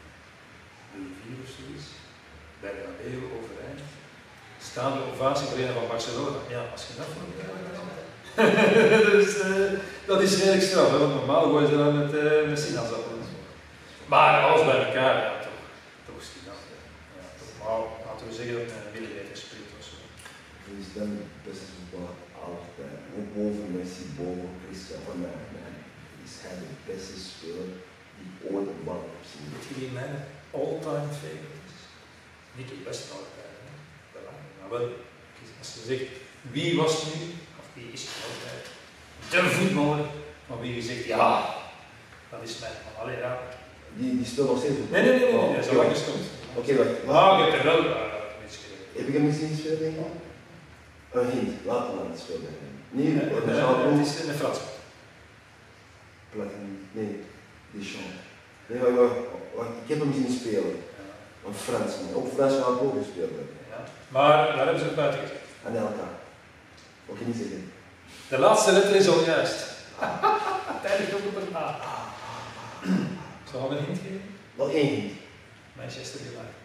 Speaker 2: drie vier of zoiets. Bernabeu overeind. Staande ovatie voor een van Barcelona. Ja, als je dat voor elkaar hebt. Dus uh, dat is redelijk straf, hè? Want normaal gooien ze dan met, uh, met sinaasappelen. Maar alles bij elkaar, ja, toch. Toch is die dat. Ja, toch. Maar laten we zeggen dat het een millimeter sprint of zo.
Speaker 1: Dus dan best wel altijd. Ook boven Messi, boven Cristiano Ronaldo. Is hij de beste speler die ooit een bal heeft gezien.
Speaker 2: Weet je wie mijn all-time favorite is? Niet de beste altijd, hè? Maar wel, als je zegt wie was nu, of wie is het altijd, de voetballer, van wie je zegt ja, dat is mijn man. Allee, ja.
Speaker 1: Die, die speelt nog steeds op.
Speaker 2: Nee, nee, nee, nee,
Speaker 1: oh,
Speaker 2: nee, dat is
Speaker 1: okay.
Speaker 2: al lang gestopt.
Speaker 1: Oké, okay, wacht.
Speaker 2: Maar ik heb er wel uh, misgegeven.
Speaker 1: Heb ik hem misschien gespeeld, denk ik? Een hint, laat hem aan het spelen. Nee,
Speaker 2: nee,
Speaker 1: dat
Speaker 2: nee,
Speaker 1: is al
Speaker 2: het is een Frans.
Speaker 1: Platini, nee, Deschamps. Nee, wacht, wacht, wacht, ik heb hem zien spelen.
Speaker 2: Ja.
Speaker 1: Een Fransman, ook Fransman ook gespeeld.
Speaker 2: Ja. Maar daar hebben ze het buiten gezet.
Speaker 1: Anelka. Wat kan je niet zeggen?
Speaker 2: De laatste letter is al juist. Tijdens ook op een A. Zal ik een hint geven?
Speaker 1: Nog één hint.
Speaker 2: Manchester United.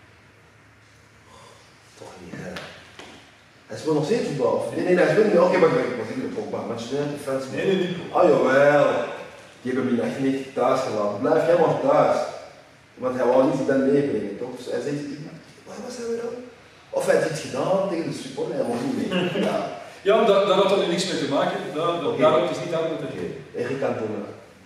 Speaker 1: Toch niet, hè? Hij speelt nog steeds voetbal. Nee, nee, hij speelt niet. Oké, maar ik was in de Pogba. Manchester United, Fransman.
Speaker 2: Nee, nee, niet.
Speaker 1: Ah, jawel. Die hebben hem echt niet thuis gelaten. Blijf jij maar thuis. Want hij wou niet Zidane meebrengen, toch? Dus hij zei, waar was hij weer dan? Of hij had iets gedaan tegen de supporter, hij mocht niet mee. Ja,
Speaker 2: ja, daar, daar had er niks mee te maken. Daar, daar,
Speaker 1: okay.
Speaker 2: Daarop is niet aan te
Speaker 1: okay. Eric Cantona.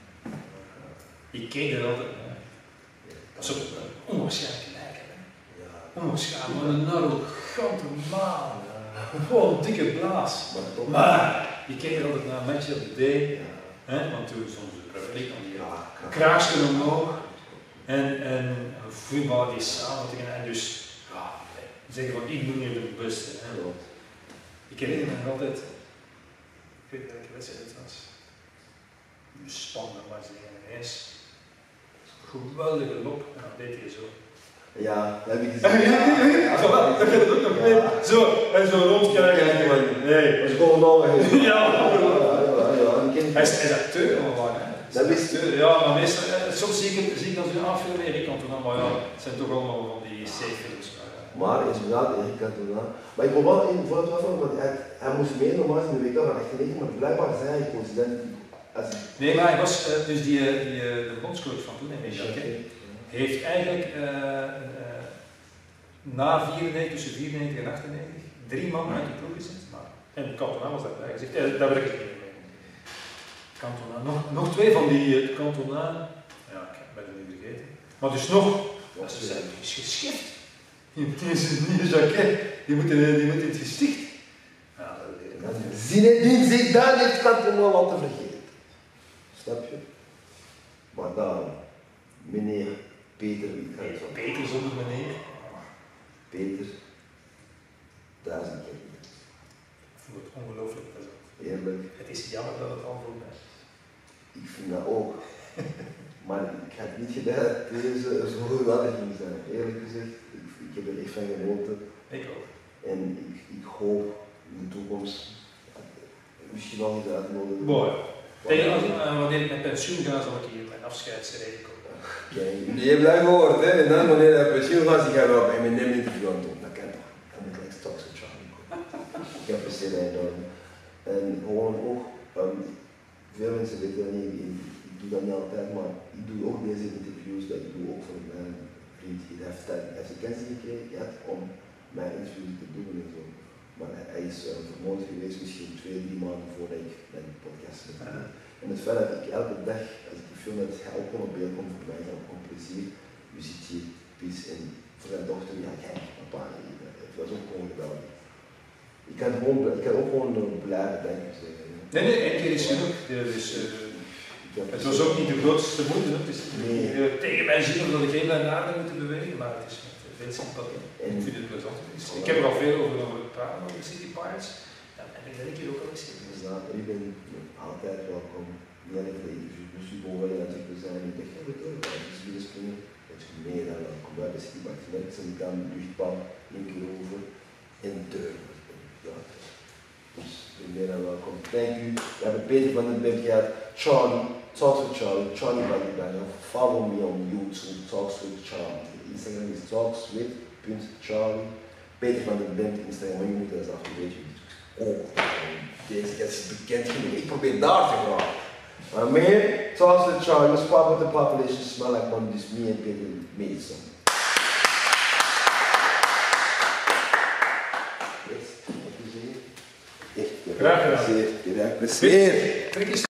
Speaker 2: Ik keek er altijd naar. Dat is ook onwaarschijnlijk lijken.
Speaker 1: Ja.
Speaker 2: Onwaarschijnlijk, maar een arrogante man. Gewoon een dikke blaas.
Speaker 1: Maar, toch,
Speaker 2: maar je keek er altijd naar Match of the Day.
Speaker 1: Ja.
Speaker 2: Hè? Want toen stond de Premier League aan die
Speaker 1: Ja,
Speaker 2: kraaksken omhoog. En, en voetballen die samen tegen en dus ja, zeggen van ik ben hier de beste. Hè. Ik herinner me nog altijd, ik weet niet welke wedstrijd het was, een spannend was tegen ineens. Geweldige lop en dan deed hij zo.
Speaker 1: Ja, dat heb ik gezien.
Speaker 2: Ja, ja, ja, ja. Voilà, dat gaat het ook nog mee. Zo, en zo rondkijken. Nee.
Speaker 1: Dat is gewoon al. Ja,
Speaker 2: ja,
Speaker 1: ja, ja.
Speaker 2: Hij is, hij is acteur allemaal, hè.
Speaker 1: Dat is acteur.
Speaker 2: Ja, maar meestal, soms zie ik, zie ik dat ze aanfilmen Eric Cantona, maar ja, het zijn toch allemaal van die C-films.
Speaker 1: Maar inderdaad, Eric Cantona. Maar ik wil wel in voor het van, want hij, hij moest mee normaal in de W K van achtennegentig, maar blijkbaar zei hij president.
Speaker 2: Nee, maar hij was, uh, dus die, die uh, de bondscoach van toen, hè, Jacquet, heeft eigenlijk uh, uh, na vierennegentig, tussen vierennegentig en achtennegentig, drie man uit de ploeg gezet. Maar, en Cantona was daarbij gezegd, uh, daar ben ik het niet mee. Cantona, nog, nog twee van die uh, Cantona, ja, ik ben het niet vergeten. Maar dus nog, dat is, uh, is geschikt. Je moet niet een Jacquet, die moet, uh, die moet in het gesticht. Ja, dat weet ik niet.
Speaker 1: Zinedine Zidane heeft Cantona laten vergeten. Snap je? Maar dan, meneer Peter Wietgaard.
Speaker 2: Peter zonder meneer.
Speaker 1: Peter, duizend keer.
Speaker 2: Ik vond het ongelooflijk plezant.
Speaker 1: Eerlijk.
Speaker 2: Het is jammer dat het al voorbij is.
Speaker 1: Ik vind dat ook. Maar ik had niet gedacht dat deze zo geweldig ging zijn. Eerlijk gezegd, ik, ik heb er echt van genoten.
Speaker 2: Ik ook.
Speaker 1: En ik, ik hoop in de toekomst misschien nog eens uitnodigen.
Speaker 2: Mooi. Tegen als, uh, wanneer ik met pensioen ga, zal ik hier mijn afscheidsreden komen.
Speaker 1: Kijk, je hebt dat gehoord, hè? En dan wanneer hij pensioen gaat, ik ga wel op en neem interview aan doen. Dat kan toch? Dan moet ik like straks een Charlie komen. Ik apprecieer dat enorm. En gewoon ook, um, veel mensen weten dat niet, ik, ik doe dat niet altijd, maar ik doe ook deze interviews, dat ik doe ook voor mijn vriend. Hij heeft, hij heeft de kans gekregen om mijn interviews te doen en zo. Maar hij is uh, vermoord geweest misschien twee, drie maanden voordat ik mijn podcast heb gedaan. En het feit dat ik elke dag, als ik die film heb, hij ook gewoon op beeld komt, voor mij is dat ook gewoon plezier. Je ziet hier Pies en voor zijn dochter, ja kijk, papa, dat was ook gewoon geweldig. Ik kan, gewoon, ik kan ook gewoon blijven denken.
Speaker 2: Nee, nee, één keer is genoeg. Dus, uh, het was ook niet de grootste moeite, het is
Speaker 1: nee.
Speaker 2: uh, tegen mij zin omdat ik geen naar aarde moet bewegen, maar het is met veel sympathie. En ik vind het plezant. Dus, ik heb er al veel over, over gepraat, over City Pirates. Ja, en ik denk hier ook al eens in.
Speaker 1: Dus dat, ik ben altijd welkom. Niet alleen voor de interviews, moest je boven en als ik wil zijn, ik dacht, ja, weet je, als je willen springen, dat je meer dan welkom. Bij de City Pirates net zijn ik aan de luchtbal, één keer over en deur. Ja. Dus ik ben meer dan welkom. Thank you. We hebben Peter van den Berg gehad, Charlie, Talks with Charlie, Charlie by the Banner. Follow me on YouTube, Talks with Charlie. Talks with, punt, Charlie, Peter van den Bent, Instagram, je moet dat zelf een beetje. Oh, deze is bekend genoeg. Ik probeer daar te gaan. Maar meer, Talks with Charlie, was part of the population, smell like money, dus me and Peter made some. Echt, wat je zegt. Echt,
Speaker 2: graag gedaan.
Speaker 1: Graag plezier.